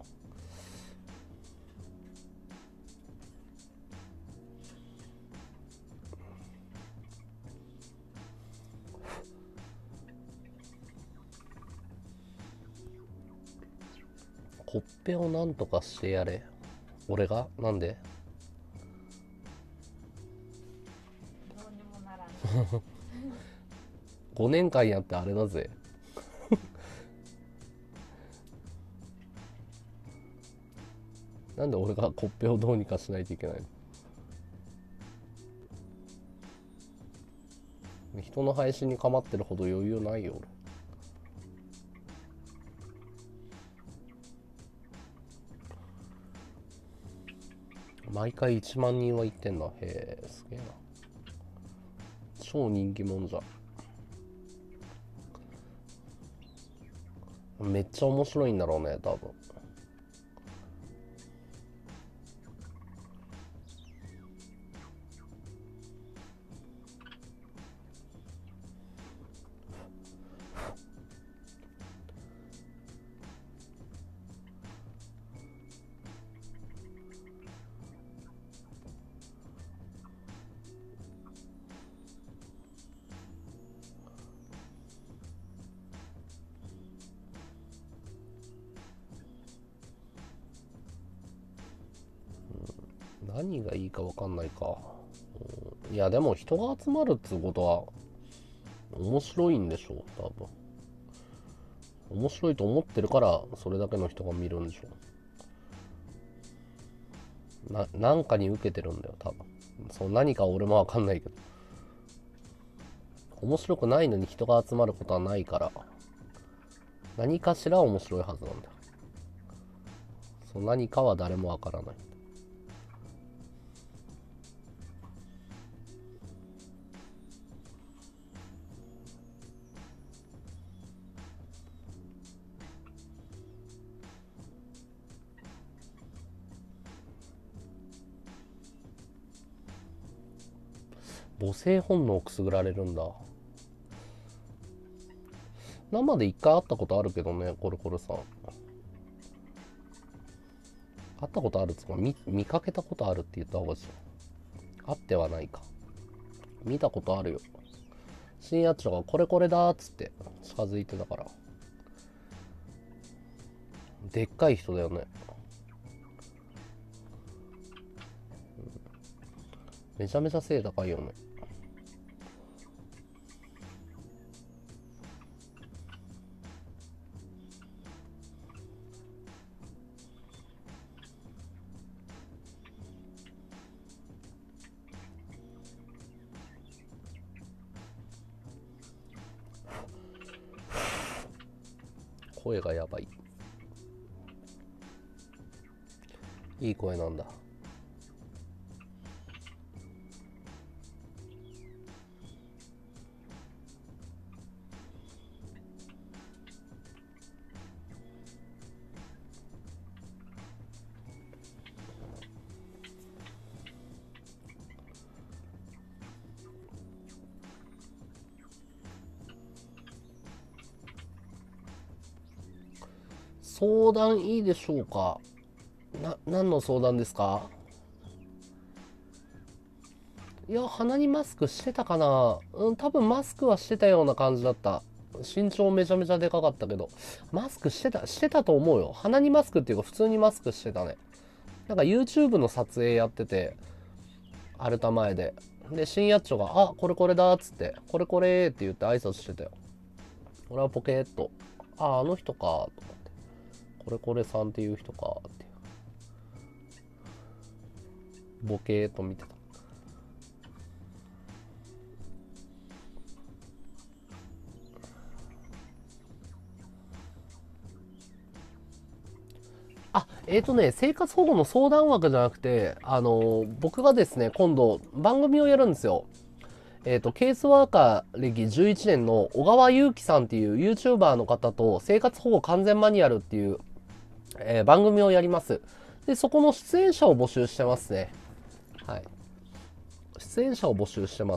ほっぺをなんとかしてやれ。俺がなんで？ どうにもならない。 5年間やってあれだぜ。なんで俺がコッペをどうにかしないといけないの。人の配信に構ってるほど余裕ないよ俺。毎回1万人は言ってんだ。へえ、すげえな。超人気者じゃん。めっちゃ面白いんだろうね、多分。何がいいか分かんないか。いやでも人が集まるっつうことは面白いんでしょう、多分。面白いと思ってるからそれだけの人が見るんでしょう。なんかに受けてるんだよ多分。そう、何か俺も分かんないけど、面白くないのに人が集まることはないから、何かしら面白いはずなんだよ。そう何かは誰も分からない。母性本能をくすぐられるんだ。生で一回会ったことあるけどね、コルコルさん。会ったことあるっつうか、見かけたことあるって言った方がいいですよ。会ってはないか。見たことあるよ。新八丁がこれこれだーっつって近づいてたから。でっかい人だよね。めちゃめちゃ背高いよね。声がやばい。いい声なんだ。相談いいでしょうか。何の相談ですか？いや、鼻にマスクしてたかな。多分マスクはしてたような感じだった。身長めちゃめちゃでかかったけど、マスクしてたと思うよ。鼻にマスクっていうか普通にマスクしてたね。なんか YouTube の撮影やってて、アルタ前で。で、新やっちょが、あ、これこれだっつって、これこれって言って挨拶してたよ。俺はポケーっと、あ、あの人かと思って、これこれさんっていう人かって、ボケーっと見てた。あ、生活保護の相談枠じゃなくて、僕がですね、今度番組をやるんですよ。ケースワーカー歴11年の小川祐樹さんっていう YouTuber の方と生活保護完全マニュアルっていう、番組をやります。で、そこの出演者を募集してますね。はい。出演者を募集してます。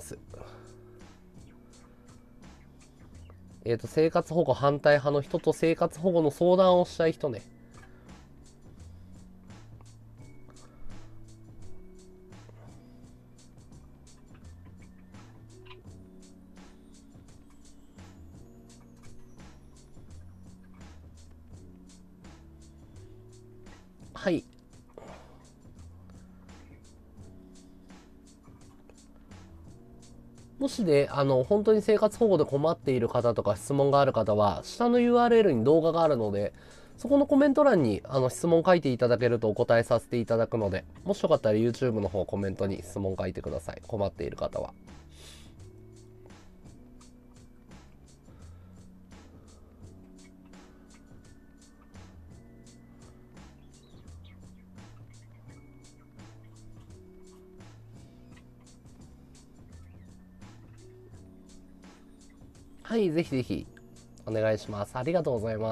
生活保護反対派の人と生活保護の相談をしたい人ね。はい。 もしね、本当に生活保護で困っている方とか質問がある方は、下の URL に動画があるので、そこのコメント欄に質問書いていただけるとお答えさせていただくので、もしよかったら YouTube の方コメントに質問書いてください。困っている方は。はい、ぜひぜひお願いします。ありがとうございます。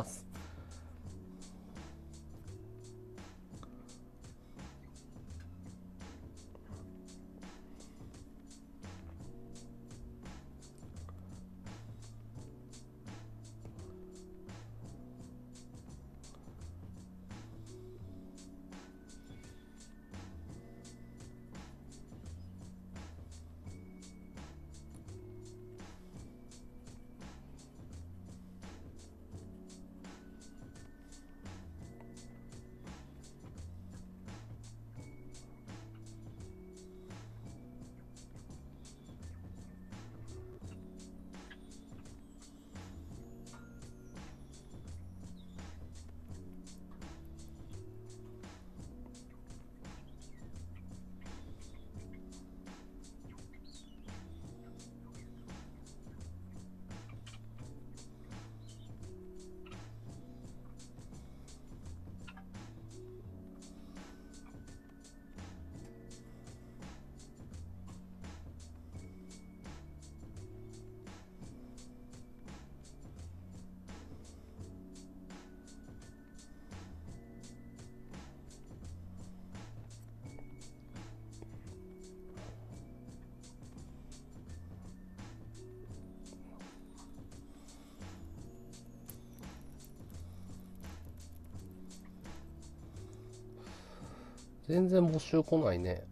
全然募集来ないね。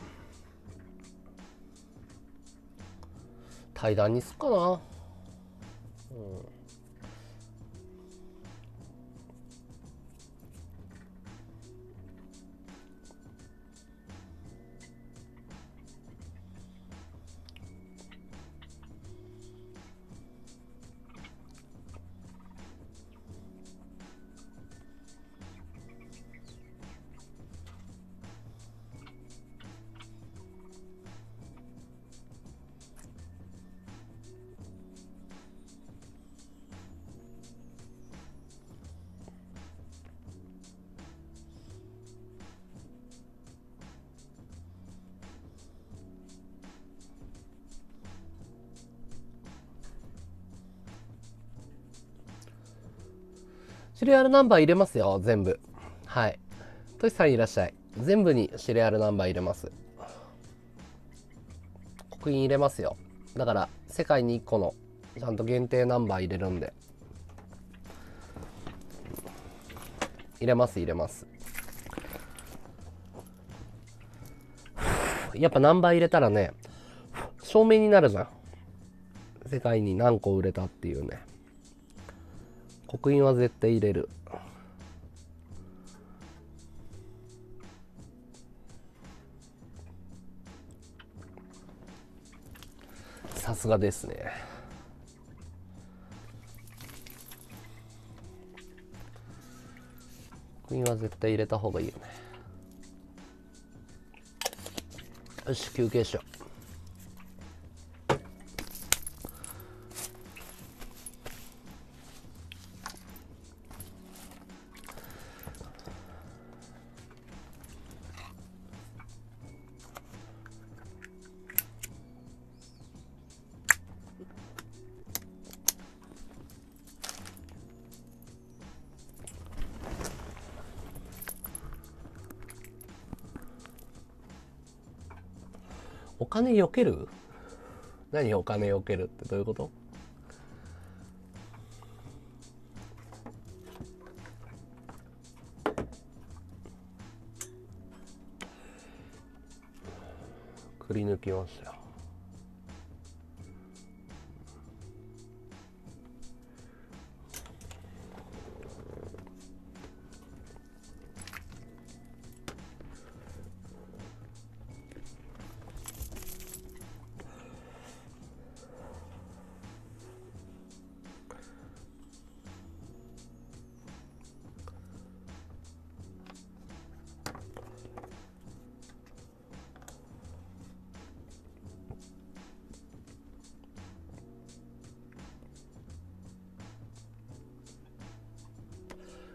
対談にすっかな。うん。シリアルナンバー入れますよ、全部。はい。トシさんいらっしゃい。全部にシリアルナンバー入れます。刻印入れますよ。だから、世界に1個の、ちゃんと限定ナンバー入れるんで。入れます、入れます。やっぱナンバー入れたらね、証明になるじゃん。世界に何個売れたっていうね。刻印は絶対入れる。さすがですね。刻印は絶対入れた方がいいよね。よし、休憩しよう。お金避ける？何お金避けるってどういうこと？くり抜きましたよ。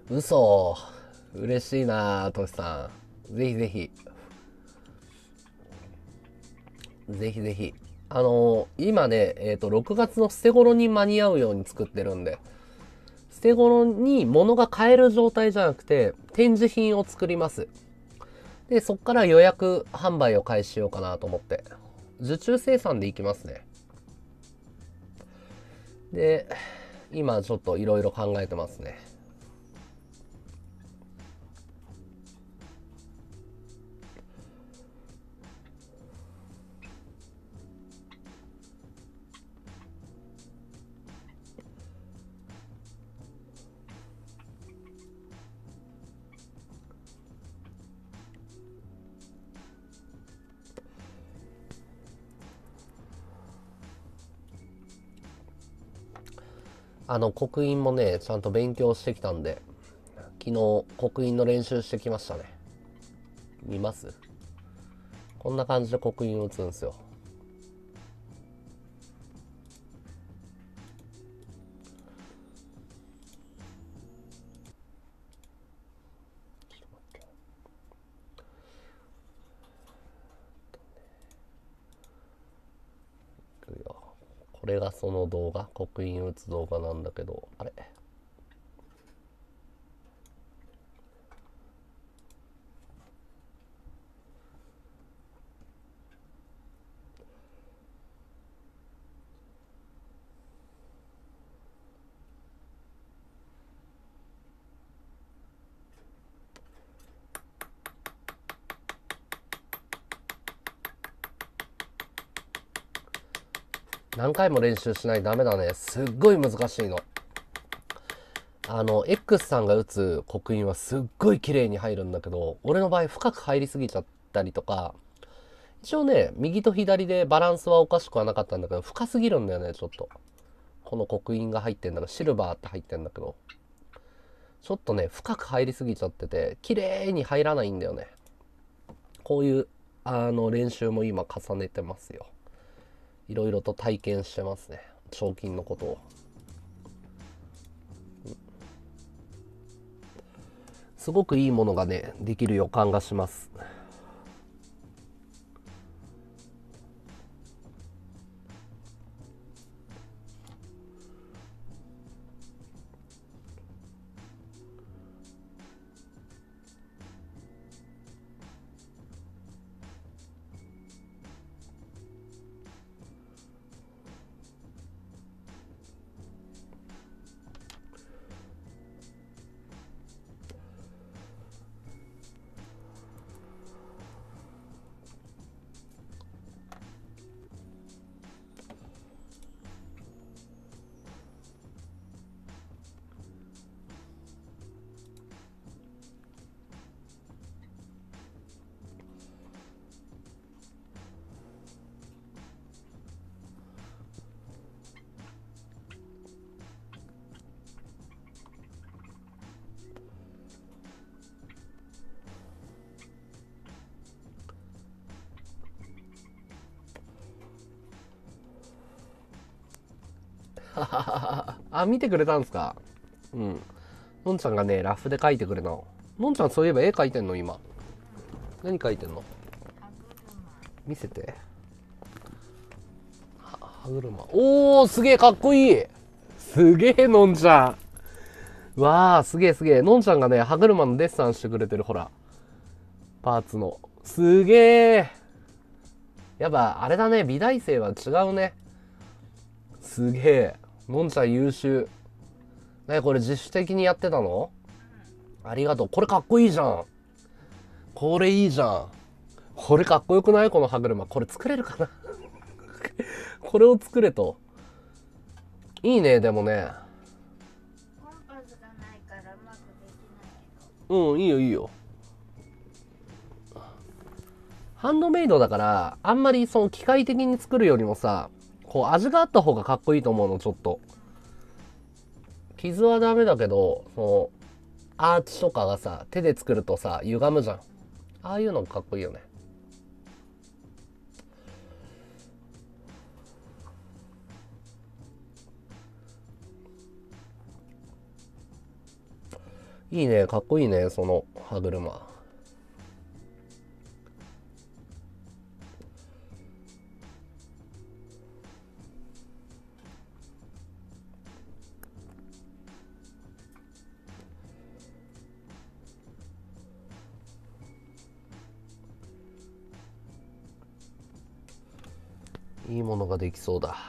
嘘。嬉しいなトシさん。ぜひぜひ。ぜひぜひ。今ね、6月の捨て頃に間に合うように作ってるんで、捨て頃に物が買える状態じゃなくて、展示品を作ります。で、そっから予約販売を開始しようかなと思って。受注生産でいきますね。で、今ちょっといろいろ考えてますね。刻印もね、ちゃんと勉強してきたんで、昨日刻印の練習してきましたね。見ます？こんな感じで刻印を打つんですよ。これがその動画、刻印打つ動画なんだけど、あれ？何回も練習しないとダメだね。すっごい難しいの。X さんが打つ刻印はすっごい綺麗に入るんだけど、俺の場合深く入りすぎちゃったりとか、一応ね、右と左でバランスはおかしくはなかったんだけど、深すぎるんだよね、ちょっと。この刻印が入ってんだけど、シルバーって入ってんだけど、ちょっとね、深く入りすぎちゃってて、綺麗に入らないんだよね。こういう、練習も今重ねてますよ。いろいろと体験してますね。彫金のことを。すごくいいものがね、できる予感がします。あ、見てくれたんすか？うん。のんちゃんがね、ラフで描いてくれたの。のんちゃんそういえば絵描いてんの今。何描いてんの？見せて。歯車。おー、すげえかっこいい。すげえのんちゃん。わー、すげえすげえ。のんちゃんがね、歯車のデッサンしてくれてる、ほら。パーツの。すげえ。やっぱ、あれだね、美大生は違うね。すげえ。のんちゃん優秀。ね、これ自主的にやってたの？ありがとう。これかっこいいじゃん。これいいじゃん。これかっこよくない？この歯車。これ作れるかな？これを作れと。いいね、でもね。 コンパスがないからうまくできないけど。 うん、いいよいいよ。ハンドメイドだから、あんまりその機械的に作るよりもさ、こう味があった方がかっこいいと思うの、ちょっと。傷はダメだけど、その、アーチとかがさ、手で作るとさ、歪むじゃん。ああいうのかっこいいよね。 いいね、かっこいいね、その歯車。いいものができそうだ。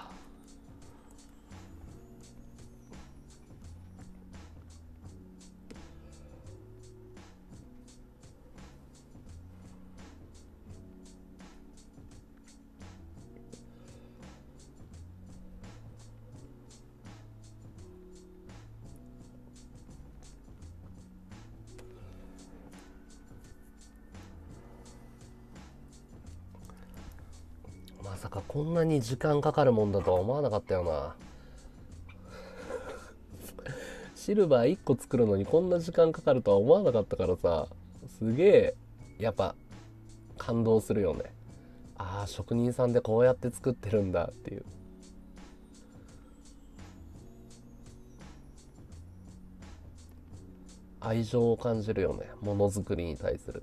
まさかこんなに時間かかるもんだとは思わなかったよな。シルバー1個作るのにこんな時間かかるとは思わなかったからさ、すげえやっぱ感動するよね。ああ、職人さんでこうやって作ってるんだっていう愛情を感じるよね、ものづくりに対する。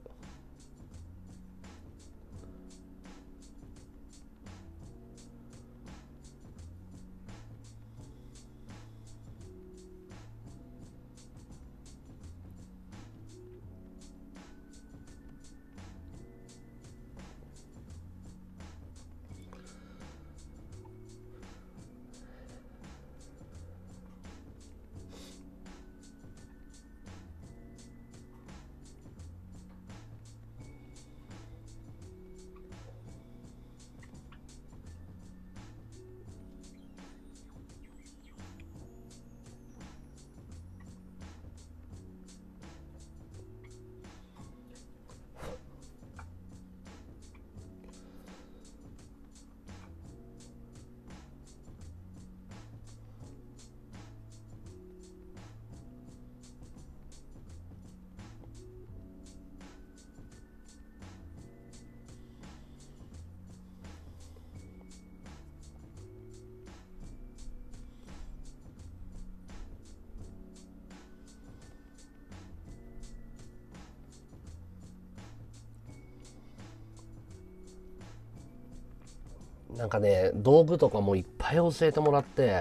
なんかね、道具とかもいっぱい教えてもらって、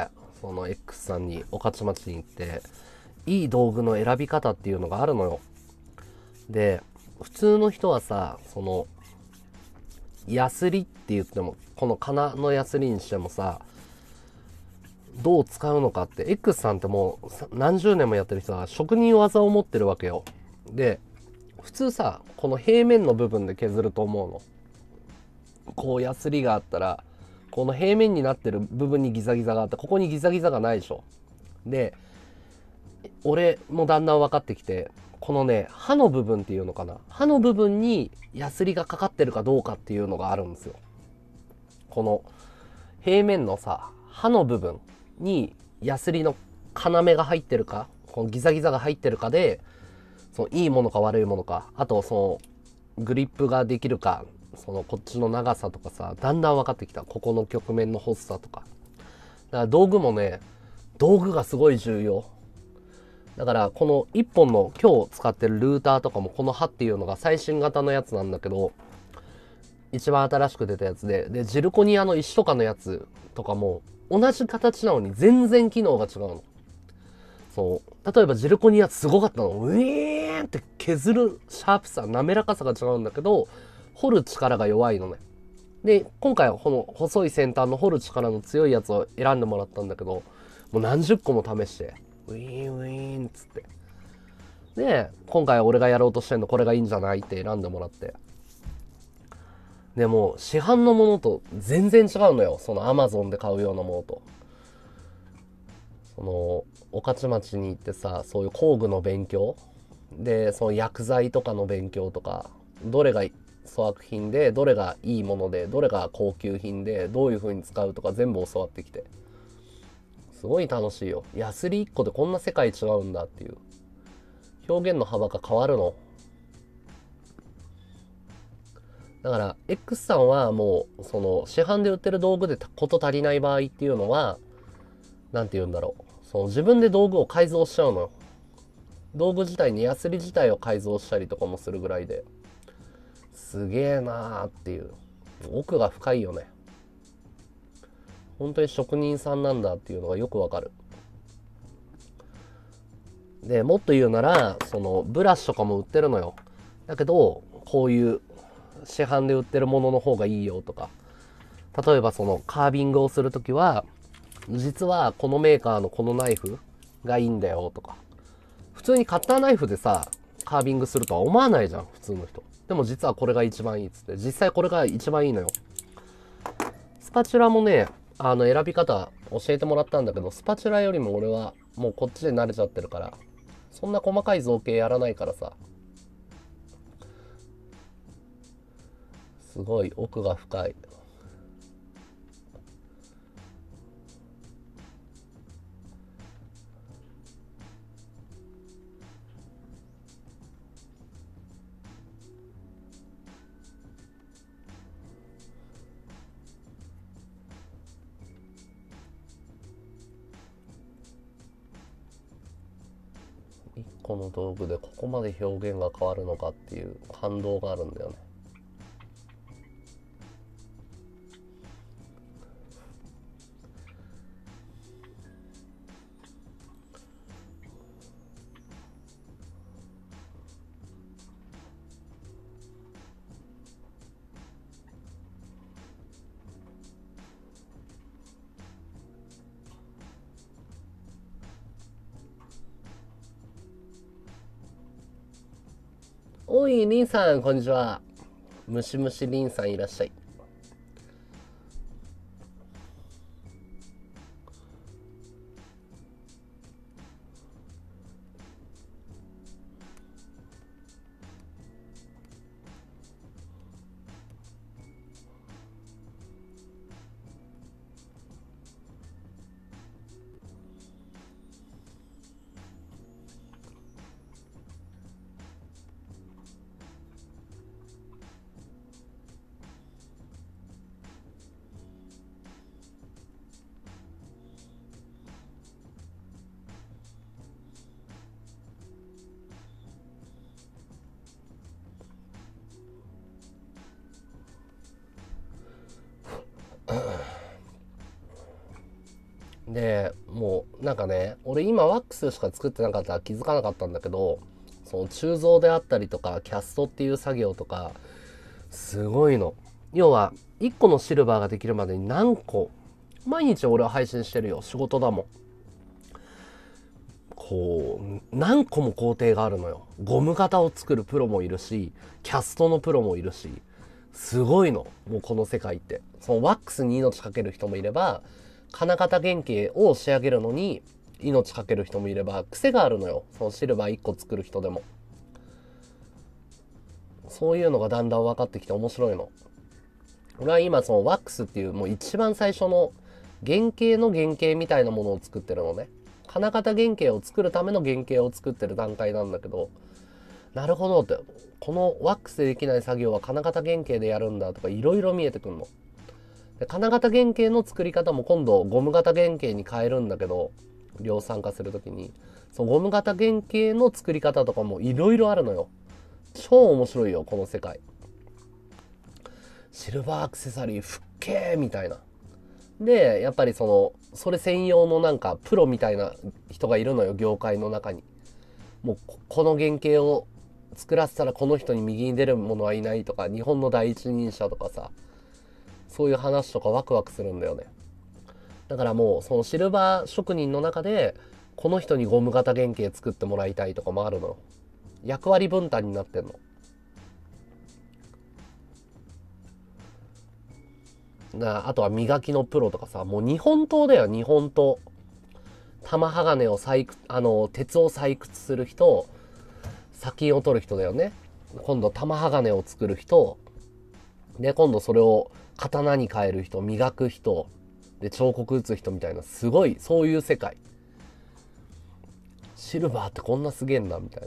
その X さんに御徒町に行って、いい道具の選び方っていうのがあるのよ。で、普通の人はさ、その、ヤスリって言っても、この金のヤスリにしてもさ、どう使うのかって、X さんってもう何十年もやってる人は職人技を持ってるわけよ。で、普通さ、この平面の部分で削ると思うの。こうヤスリがあったら、この平面になってる部分にギザギザがあって、ここにギザギザがないでしょ。で、俺もだんだん分かってきて、このね、刃の部分っていうのかな。刃の部分にヤスリがかかってるかどうかっていうのがあるんですよ。この平面のさ、刃の部分にヤスリの要が入ってるか、このギザギザが入ってるかで、そのいいものか悪いものか、あとそのグリップができるか、そのこっちの長さとかさ、だんだん分かってきた。ここの曲面の細さとか。だから道具もね、道具がすごい重要。だからこの1本の今日使ってるルーターとかもこの刃っていうのが最新型のやつなんだけど、一番新しく出たやつで、ジルコニアの石とかのやつとかも同じ形なのに全然機能が違うの。そう。例えばジルコニアすごかったの。ウィーンって削るシャープさ、滑らかさが違うんだけど、掘る力が弱いのね。で、今回はこの細い先端の掘る力の強いやつを選んでもらったんだけど、もう何十個も試して、ウィーンウィーンっつって。で、今回俺がやろうとしてんのこれがいいんじゃないって選んでもらって。でも、市販のものと全然違うのよ。その Amazon で買うようなものと。その、御徒町に行ってさ、そういう工具の勉強で、その薬剤とかの勉強とか、どれが粗悪品で、どれがいいもので、どれが高級品で、どういう風に使うとか全部教わってきて。すごい楽しいよ。ヤスリ1個でこんな世界違うんだっていう。表現の幅が変わるの。だから、X さんはもう、その、市販で売ってる道具でこと足りない場合っていうのは、なんて言うんだろう。その自分で道具を改造しちゃうのよ。 道具自体にヤスリ自体を改造したりとかもするぐらいで、すげえなーっていう、奥が深いよね。本当に職人さんなんだっていうのがよくわかる。でもっと言うなら、そのブラシとかも売ってるのよ。だけどこういう市販で売ってるものの方がいいよとか、例えばそのカービングをするときは実はこのメーカーのこのナイフがいいんだよとか、普通にカッターナイフでさカービングするとは思わないじゃん普通の人。でも実はこれが一番いいっつって、実際これが一番いいのよ。スパチュラもね、選び方教えてもらったんだけど、スパチュラよりも俺はもうこっちで慣れちゃってるから、そんな細かい造形やらないからさ、すごい奥が深い。一個の道具でここまで表現が変わるのかっていう感動があるんだよね。おい、リンさん、こんにちは。ムシムシリンさんいらっしゃい。でもうなんかね、俺今ワックスしか作ってなかったら気づかなかったんだけど、その鋳造であったりとかキャストっていう作業とかすごいの。要は1個のシルバーができるまでに何個、毎日俺は配信してるよ、仕事だもん。こう何個も工程があるのよ。ゴム型を作るプロもいるし、キャストのプロもいるし、すごいの。もうこの世界って、そのワックスに命かける人もいれば、金型原型を仕上げるのに命かける人もいれば、癖があるのよ、そのシルバー1個作る人でも。そういうのがだんだん分かってきて面白いの。俺は今そのワックスっていうもう一番最初の原型の原型みたいなものを作ってるのね。金型原型を作るための原型を作ってる段階なんだけど、なるほどって、このワックスでできない作業は金型原型でやるんだとかいろいろ見えてくるの。で金型原型の作り方も今度ゴム型原型に変えるんだけど、量産化するときにそのゴム型原型の作り方とかもいろいろあるのよ。超面白いよこの世界。シルバーアクセサリーふっけーみたいな。でやっぱりそれ専用のなんかプロみたいな人がいるのよ、業界の中に。もうこの原型を作らせたらこの人に右に出る者はいないとか、日本の第一人者とかさ、そういう話とかワクワクするんだよね。だからもうそのシルバー職人の中でこの人にゴム型原型作ってもらいたいとかもあるのよ。役割分担になってんの。あとは磨きのプロとかさ、もう日本刀だよ、日本刀。玉鋼を鉄を採掘する人、砂金を取る人だよね。今度玉鋼を作る人で、今度それを刀に変える人、磨く人で、彫刻打つ人みたいな、すごいそういう世界。シルバーってこんなすげえんだみたいな。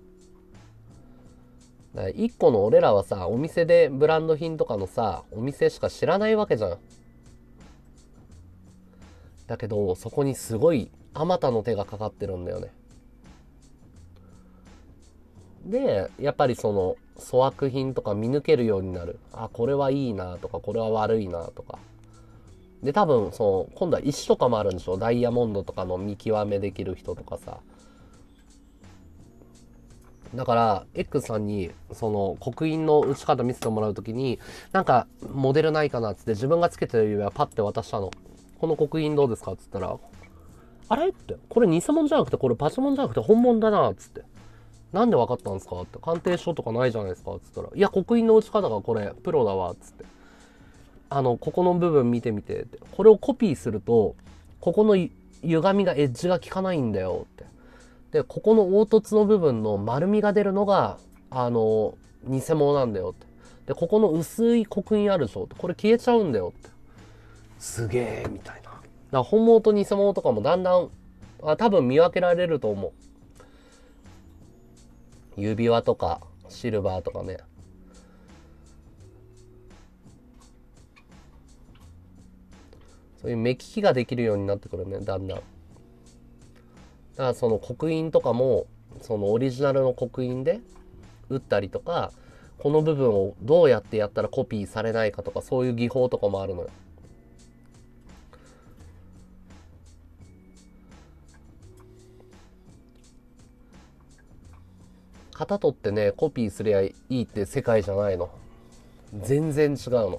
だから一個の俺らはさ、お店でブランド品とかのさ、お店しか知らないわけじゃん。だけどそこにすごいあまたの手がかかってるんだよね。 で、やっぱりその粗悪品とか見抜けるようになる。あ、これはいいなとか、これは悪いなとか。で、多分、今度は石とかもあるんでしょ。ダイヤモンドとかの見極めできる人とかさ。だから、X さんに、刻印の打ち方見せてもらうときに、なんか、モデルないかなっつって、自分がつけてる指輪パッて渡したの。この刻印どうですかっつったら、あれって、これ偽物じゃなくて、これパチモンじゃなくて本物だなっつって。なんで分かったんですかって、鑑定書とかないじゃないですかっつったら、いや、刻印の打ち方がこれ、プロだわっつって。ここの部分見てみてって。これをコピーすると、ここの歪みが、エッジが効かないんだよって。で、ここの凹凸の部分の丸みが出るのが、偽物なんだよって。で、ここの薄い刻印あるでしょって。これ消えちゃうんだよって。すげえ、みたいな。だから本物と偽物とかもだんだん、多分見分けられると思う。指輪とか、シルバーとかね。そういう目利きができるようになってくるね、だんだん。だからその刻印とかも、そのオリジナルの刻印で打ったりとか、この部分をどうやってやったらコピーされないかとか、そういう技法とかもあるのよ。型取ってね、コピーすりゃいいって世界じゃないの。全然違うの。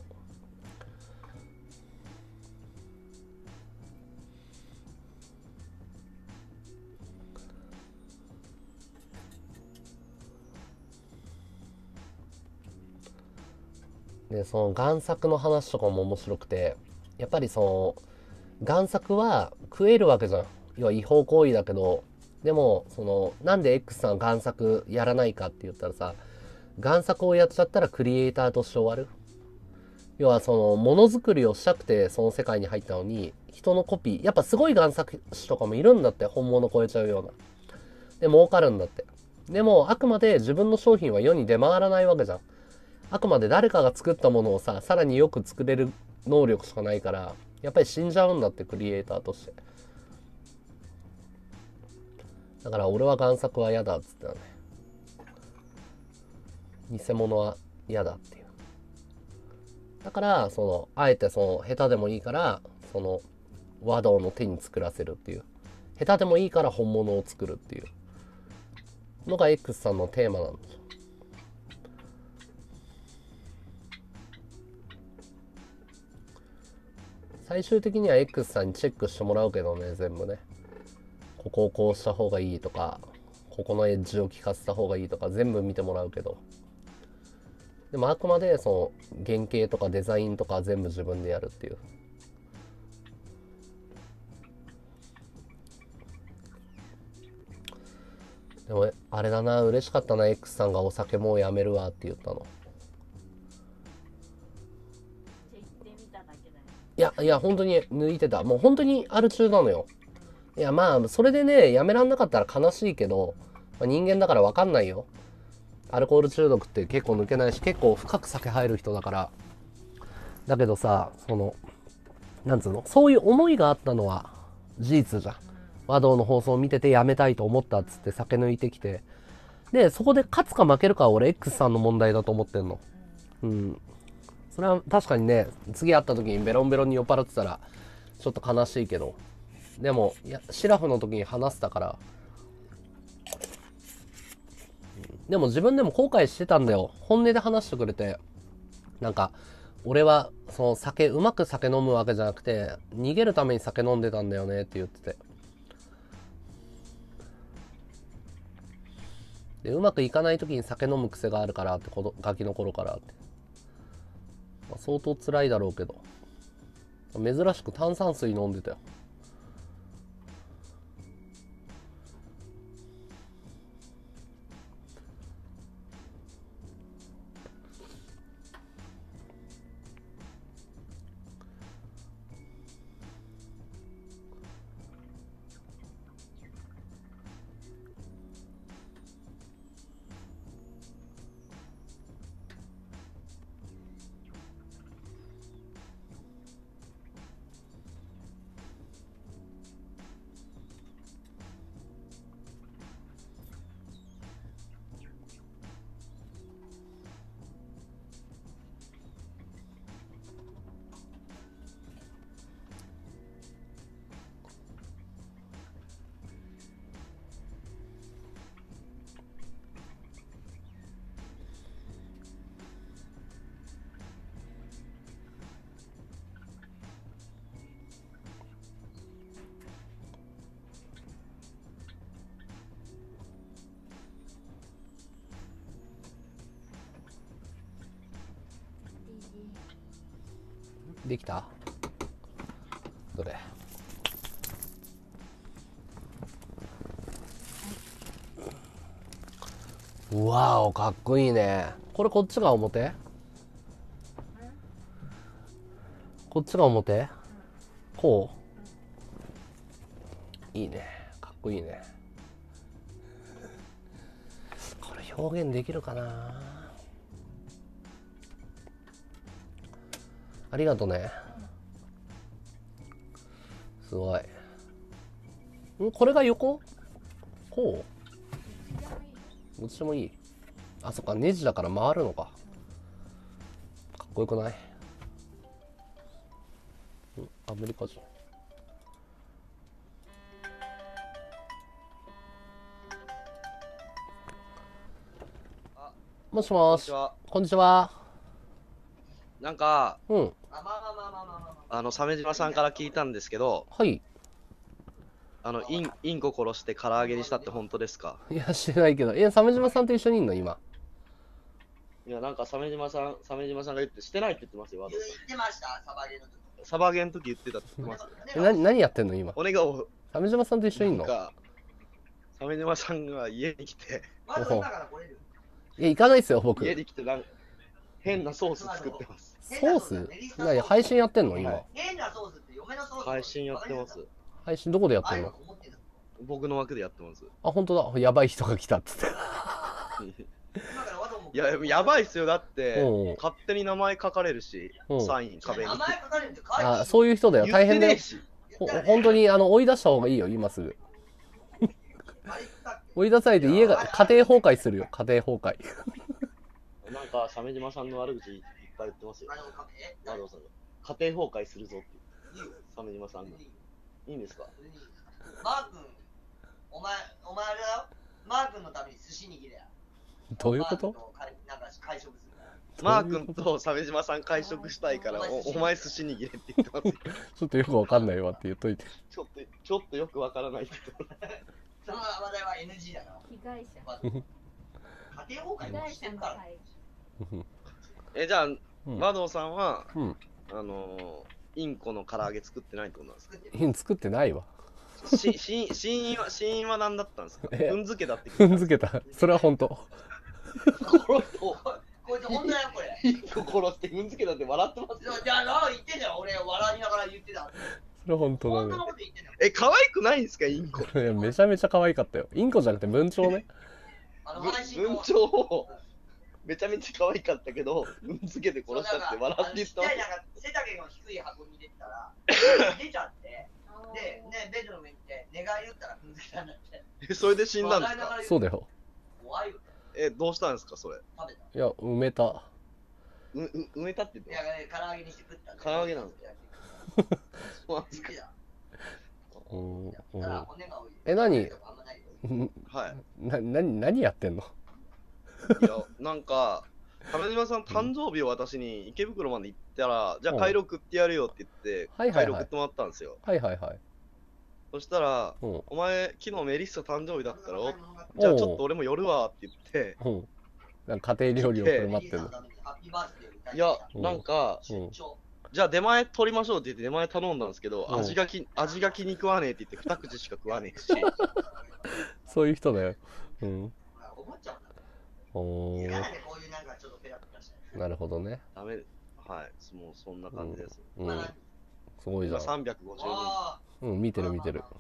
で、その贋作の話とかも面白くて、やっぱり贋作は食えるわけじゃん。要は違法行為だけど、でも、なんで X さん贋作やらないかって言ったらさ、贋作をやっちゃったらクリエイターとして終わる。要はものづくりをしたくてその世界に入ったのに、人のコピー、やっぱすごい贋作師とかもいるんだって、本物超えちゃうような。で、儲かるんだって。でも、あくまで自分の商品は世に出回らないわけじゃん。あくまで誰かが作ったものをさ、さらによく作れる能力しかないから、やっぱり死んじゃうんだって、クリエイターとして。だから俺は贋作は嫌だっつってたね。偽物は嫌だっていう。だから、あえて下手でもいいから、和道の手に作らせるっていう。下手でもいいから本物を作るっていうのが X さんのテーマなんですよ。最終的には X さんにチェックしてもらうけどね、全部ね。ここをこうした方がいいとか、ここのエッジを効かせた方がいいとか、全部見てもらうけど。でもあくまで原型とかデザインとか全部自分でやるっていう。でもあれだな、嬉しかったな、 X さんがお酒もうやめるわって言ったの。いやいや、本当に抜いてた。もう本当にアル中なのよ。いや、まあそれでね、やめらんなかったら悲しいけど、人間だから分かんないよ。アルコール中毒って結構抜けないし、結構深く酒入る人だから。だけどさ、なんつうの、そういう思いがあったのは事実じゃん。和道の放送を見ててやめたいと思ったっつって酒抜いてきて。で、そこで勝つか負けるかは俺 X さんの問題だと思ってんの。うん。それは確かにね、次会った時にベロンベロンに酔っ払ってたら、ちょっと悲しいけど。でも、いや、シラフの時に話したから。でも自分でも後悔してたんだよ。本音で話してくれて。なんか、俺は、うまく酒飲むわけじゃなくて、逃げるために酒飲んでたんだよねって言ってて。で、うまくいかない時に酒飲む癖があるからって、ガキの頃からって。まあ、相当辛いだろうけど。珍しく炭酸水飲んでたよ。 できた？どれ？うわお、かっこいいね。これこっちが表？こっちが表？こう？いいね。かっこいいね。これ表現できるかな？ありがとね。すごい。これが横？こう？どっちでもいい。あ、そっか、ネジだから回るのか。かっこよくない？アメリカ人。もしもし。こんにちは。 なんか、 うん。 鮫島さんから聞いたんですけど、 はい。 インコ殺して唐揚げにしたって本当ですか？ いや、してないけど。鮫島さんと一緒にいんの今？ いや、なんか鮫島さんが言って、してないって言ってますよ、ワドさん。 言ってました、サバゲーの時。 サバゲーの時言ってたって言ってますよ。 何やってんの今？ 俺が、 鮫島さんと一緒にいんの？ 鮫島さんが家に来て、 まず今から来れる。 いや、行かないっすよ、僕。 家に来て変なソース作ってます。 ソース？何配信やってんの今？ 変なソースって嫁のソース。 配信やってます。 配信どこでやってんの？ 僕の枠でやってます。 あ、本当だ。やばい人が来たっつって。 いや、やばいっすよ。だってうん、 勝手に名前書かれるしう、んサイン壁に。 名前書かれるって書いてあ、そういう人だよ。大変だよ。本当に追い出した方がいいよ、今すぐ。追い出されて家が家庭崩壊するよ、家庭崩壊。 なんか、鮫島さんの悪口いっぱい言ってますよ。ワドさんが。家庭崩壊するぞって言って。鮫島さんが。いいんですか？ マー君、お前あれだよ。マー君のために寿司握れや。 どういうこと？ なんか会食する。 マー君と鮫島さん会食したいからお前寿司握れって言ってますよ。 ちょっとよくわかんないわって言っといて。 ちょっとよくわからないけど。 その話題は NG だから。 被害者。 家庭崩壊もしてるから。 じゃあ、 うん和道さんは、 うんインコの唐揚げ作ってないってことなんですか？ 作ってないわ。 死因は何だったんですか？踏んづけだって踏んづけた。それは本当。 こいつ本当だよこれ。 インコ殺して踏んづけだって笑ってますよ。 じゃあ言ってんじゃん。俺笑いながら言ってた。 それは本当だね。 本当のこと言ってんだよ。 可愛くないんですか、インコ？ いや、めちゃめちゃ可愛かったよ。インコじゃなくて文鳥ね。 文鳥をめちゃめちゃ可愛かったけど、踏んづけて殺したって笑って言ったわけ。 なんか背丈が低い箱に入れてたら出ちゃって、で、ベッドの上に行って寝返り打ったら踏んづけたんだって。 それで死んだんですか？ そうだよ。 怖いよ。 どうしたんですか、それ？ 食べた。 いや、埋めた。 埋めたって言っていや、唐揚げにして食った。 唐揚げなんですか？そうなんですか？ 何？ はい。 何やってんの？ いや、なんか、鮫島さん誕生日を私に池袋まで行ったら、じゃあ回路食ってやるよって言って、回路食ってもらったんですよ。 はいはいはい。 そしたら、 うんお前、昨日メリッサ誕生日だったろ？じゃあちょっと俺も寄るわって言って、 なんか家庭料理を振る舞ってる。 いや、なんか、 うんじゃあ出前取りましょうって言って出前頼んだんですけど、味が気に食わねえって言って2口しか食わねえし。 そういう人だよ。うん。なるほどね。 ダメ、はい、もうそんな感じです。 すごいじゃん。 350 人。見てる。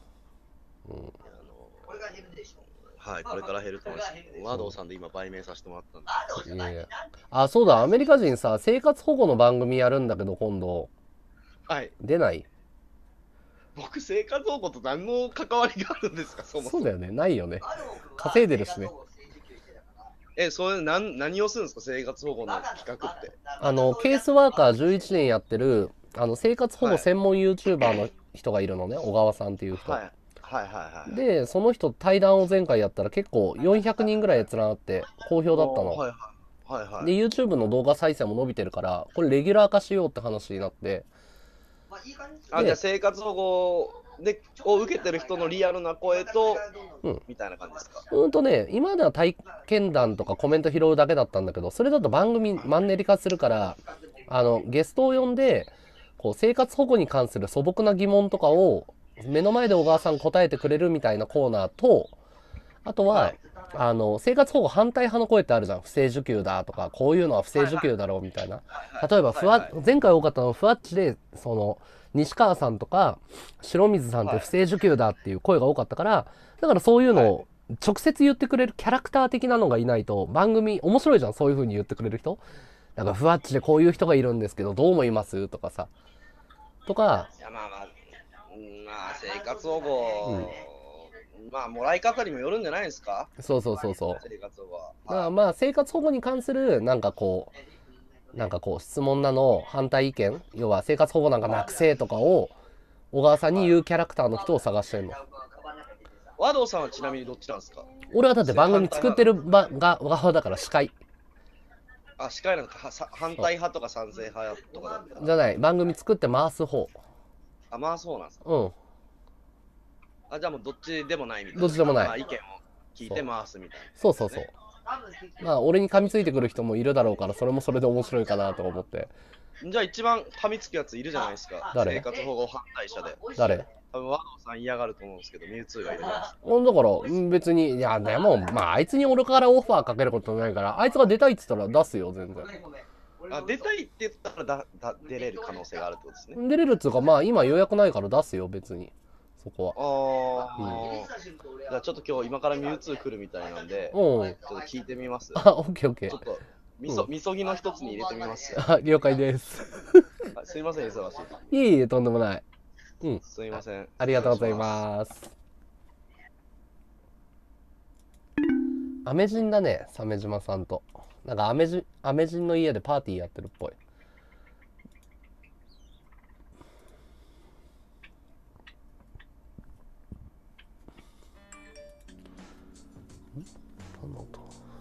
はい、これから減ると思います。和道さんで今売名させてもらったんで。 いやいや。あ、そうだ、アメリカ人さ、生活保護の番組やるんだけど、今度。 はい。 出ない？ 僕、生活保護と何の関わりがあるんですか、そもそも。 そうだよね、ないよね。稼いでるしね。 それ何をするんですか、生活保護の企画って。 ケースワーカー11年やってる、生活保護専門 YouTuber の人がいるのね、小川さんっていう人。 はい。 で、その人と対談を前回やったら結構400人ぐらい閲覧あって好評だったの。で、YouTube の動画再生も伸びてるから、これレギュラー化しようって話になって。 じゃあ生活保護を受けてる人のリアルな声と、みたいな感じですか？ 今までは体験談とかコメント拾うだけだったんだけど、それだと番組マンネリ化するから、ゲストを呼んで、 こう生活保護に関する素朴な疑問とかを目の前で小川さん答えてくれるみたいなコーナーと、あとは、生活保護反対派の声ってあるじゃん。不正受給だとか、こういうのは不正受給だろうみたいな。例えば、前回多かったのは、ふわっちで、西川さんとか、白水さんって不正受給だっていう声が多かったから、だからそういうのを直接言ってくれるキャラクター的なのがいないと、番組面白いじゃん、そういう風に言ってくれる人。だからふわっちでこういう人がいるんですけど、どう思いますとかさ。とか、 いや、まあ、生活保護、まあ、もらい方にもよるんじゃないですか。 そう。 生活保護は。 まあ、生活保護に関する、質問なの反対意見、要は生活保護なんかなくせとかを、小川さんに言うキャラクターの人を探してんの。 和道さんはちなみにどっちなんですか？ 俺はだって番組作ってる側だから司会。 あ、司会なんか反対派とか賛成派とかだったら。 じゃない、番組作って回す方。 あ、まあそうなんですか。 うん。 あ、じゃあもうどっちでもないみたいな。 どっちでもない。 まあ、意見を聞いて回すみたいな。 そう。まあ、俺に噛みついてくる人もいるだろうから、それもそれで面白いかなと思って。 じゃあ一番噛みつくやついるじゃないですか。 誰？ 生活保護反対者で。 誰？ 多分和道さん嫌がると思うんですけど、ミュウツーがいるじゃないですか。 だから、別に、いや、でも、まあ、あいつに俺からオファーかけることないから、あいつが出たいって言ったら出すよ、全然。 あ、出たいって言ったら出れる可能性があるってことですね。 出れるっつうか、まあ、今予約ないから出すよ、別に。そこは。じゃあちょっと今日今からミュウツー来るみたいなんで、ちょっと聞いてみます。 あ、オッケーオッケちょっと、みそぎの一つに入れてみます。 ー。了解です。 すいません、忙しいえいえ、とんでもない。 い。すいません。 ありがとうございます。アメジンだね、鮫島さんと。なんかアメジンの家でパーティーやってるっぽい。何の音？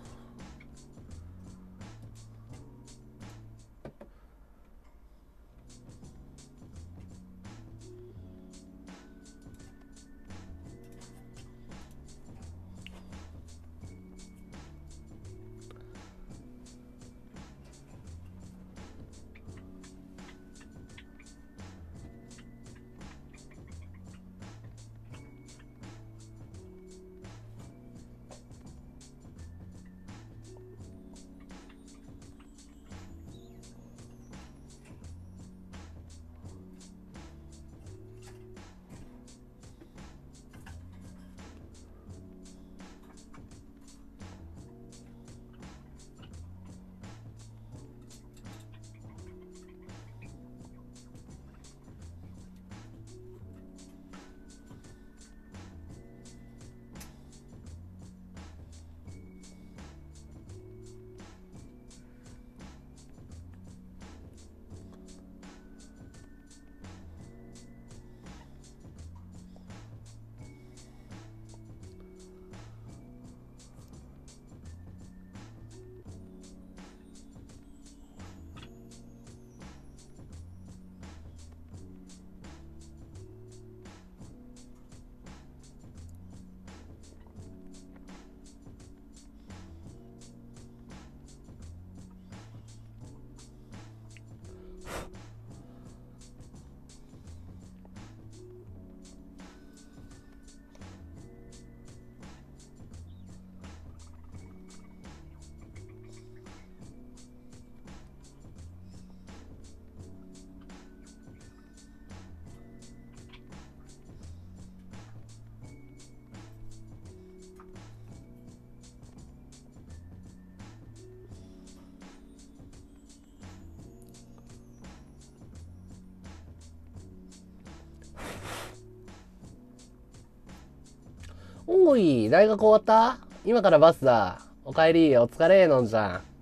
おい、大学終わった？今からバスだ。おかえり、お疲れ、のんちゃん。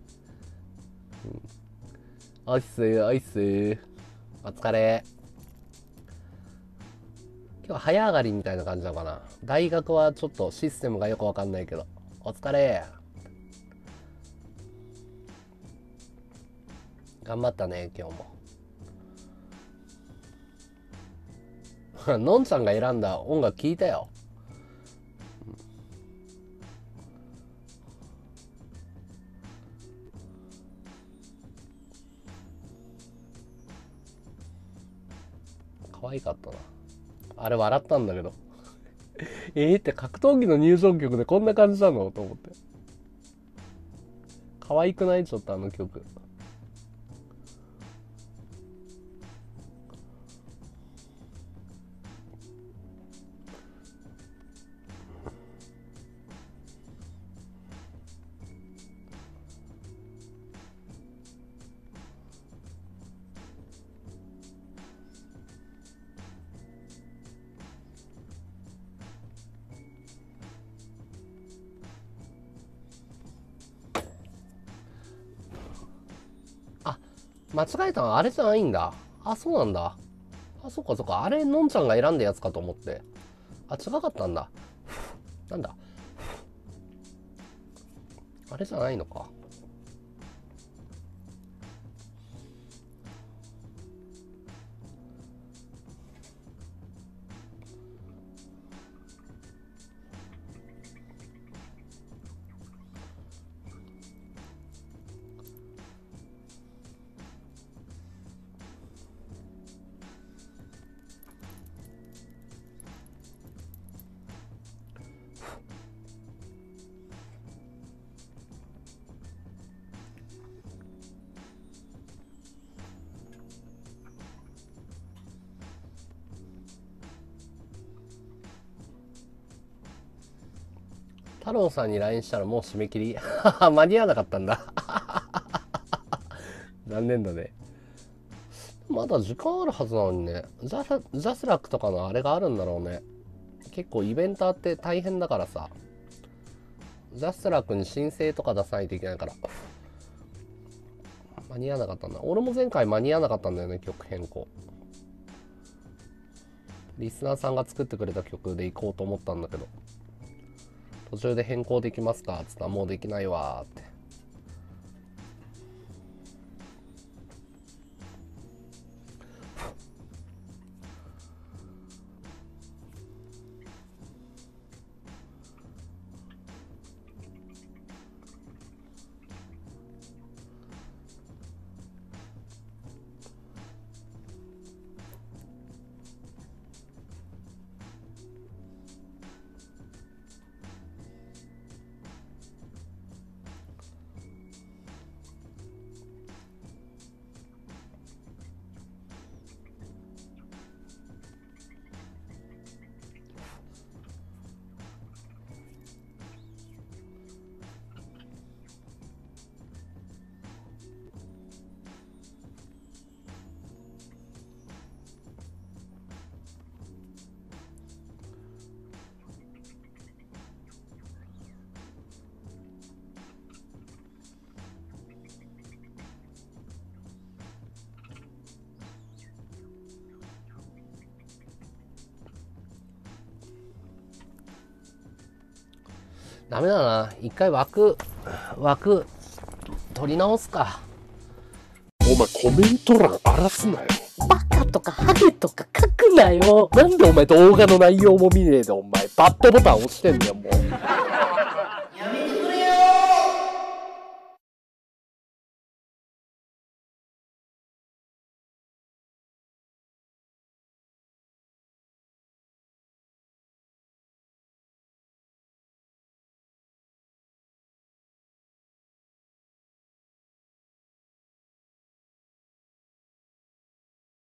おいっす、おいっす。お疲れ。今日は早上がりみたいな感じなのかな。大学はちょっとシステムがよくわかんないけど。お疲れ。頑張ったね、今日も。のんちゃんが選んだ音楽聞いたよ。 可愛かったな。あれ笑ったんだけど。って格闘技の入場曲でこんな感じなのと思って。可愛くない？ちょっとあの曲。間違えたのあれじゃないんだ。あ、そうなんだ。あ、そっかそっか。あれ、のんちゃんが選んだやつかと思って。あ、違かったんだ。なんだ。あれじゃないのか。太郎さんに LINE したらもう締め切り間に合わなかったんだ残念だね。まだ時間あるはずなのにね。ジャスラックとかのあれがあるんだろうね。結構イベンターって大変だからさ。ジャスラックに申請とか出さないといけないから。間に合わなかったんだ。俺も前回間に合わなかったんだよね、曲変更。リスナーさんが作ってくれた曲で行こうと思ったんだけど。途中で変更できますかつったらもうできないわーって。ダメだな。一回枠取り直すか。 お前コメント欄荒らすなよ。 バカとかハゲとか書くなよ。なんでお前動画の内容も見ねえでお前バッドボタン押してんだよもう。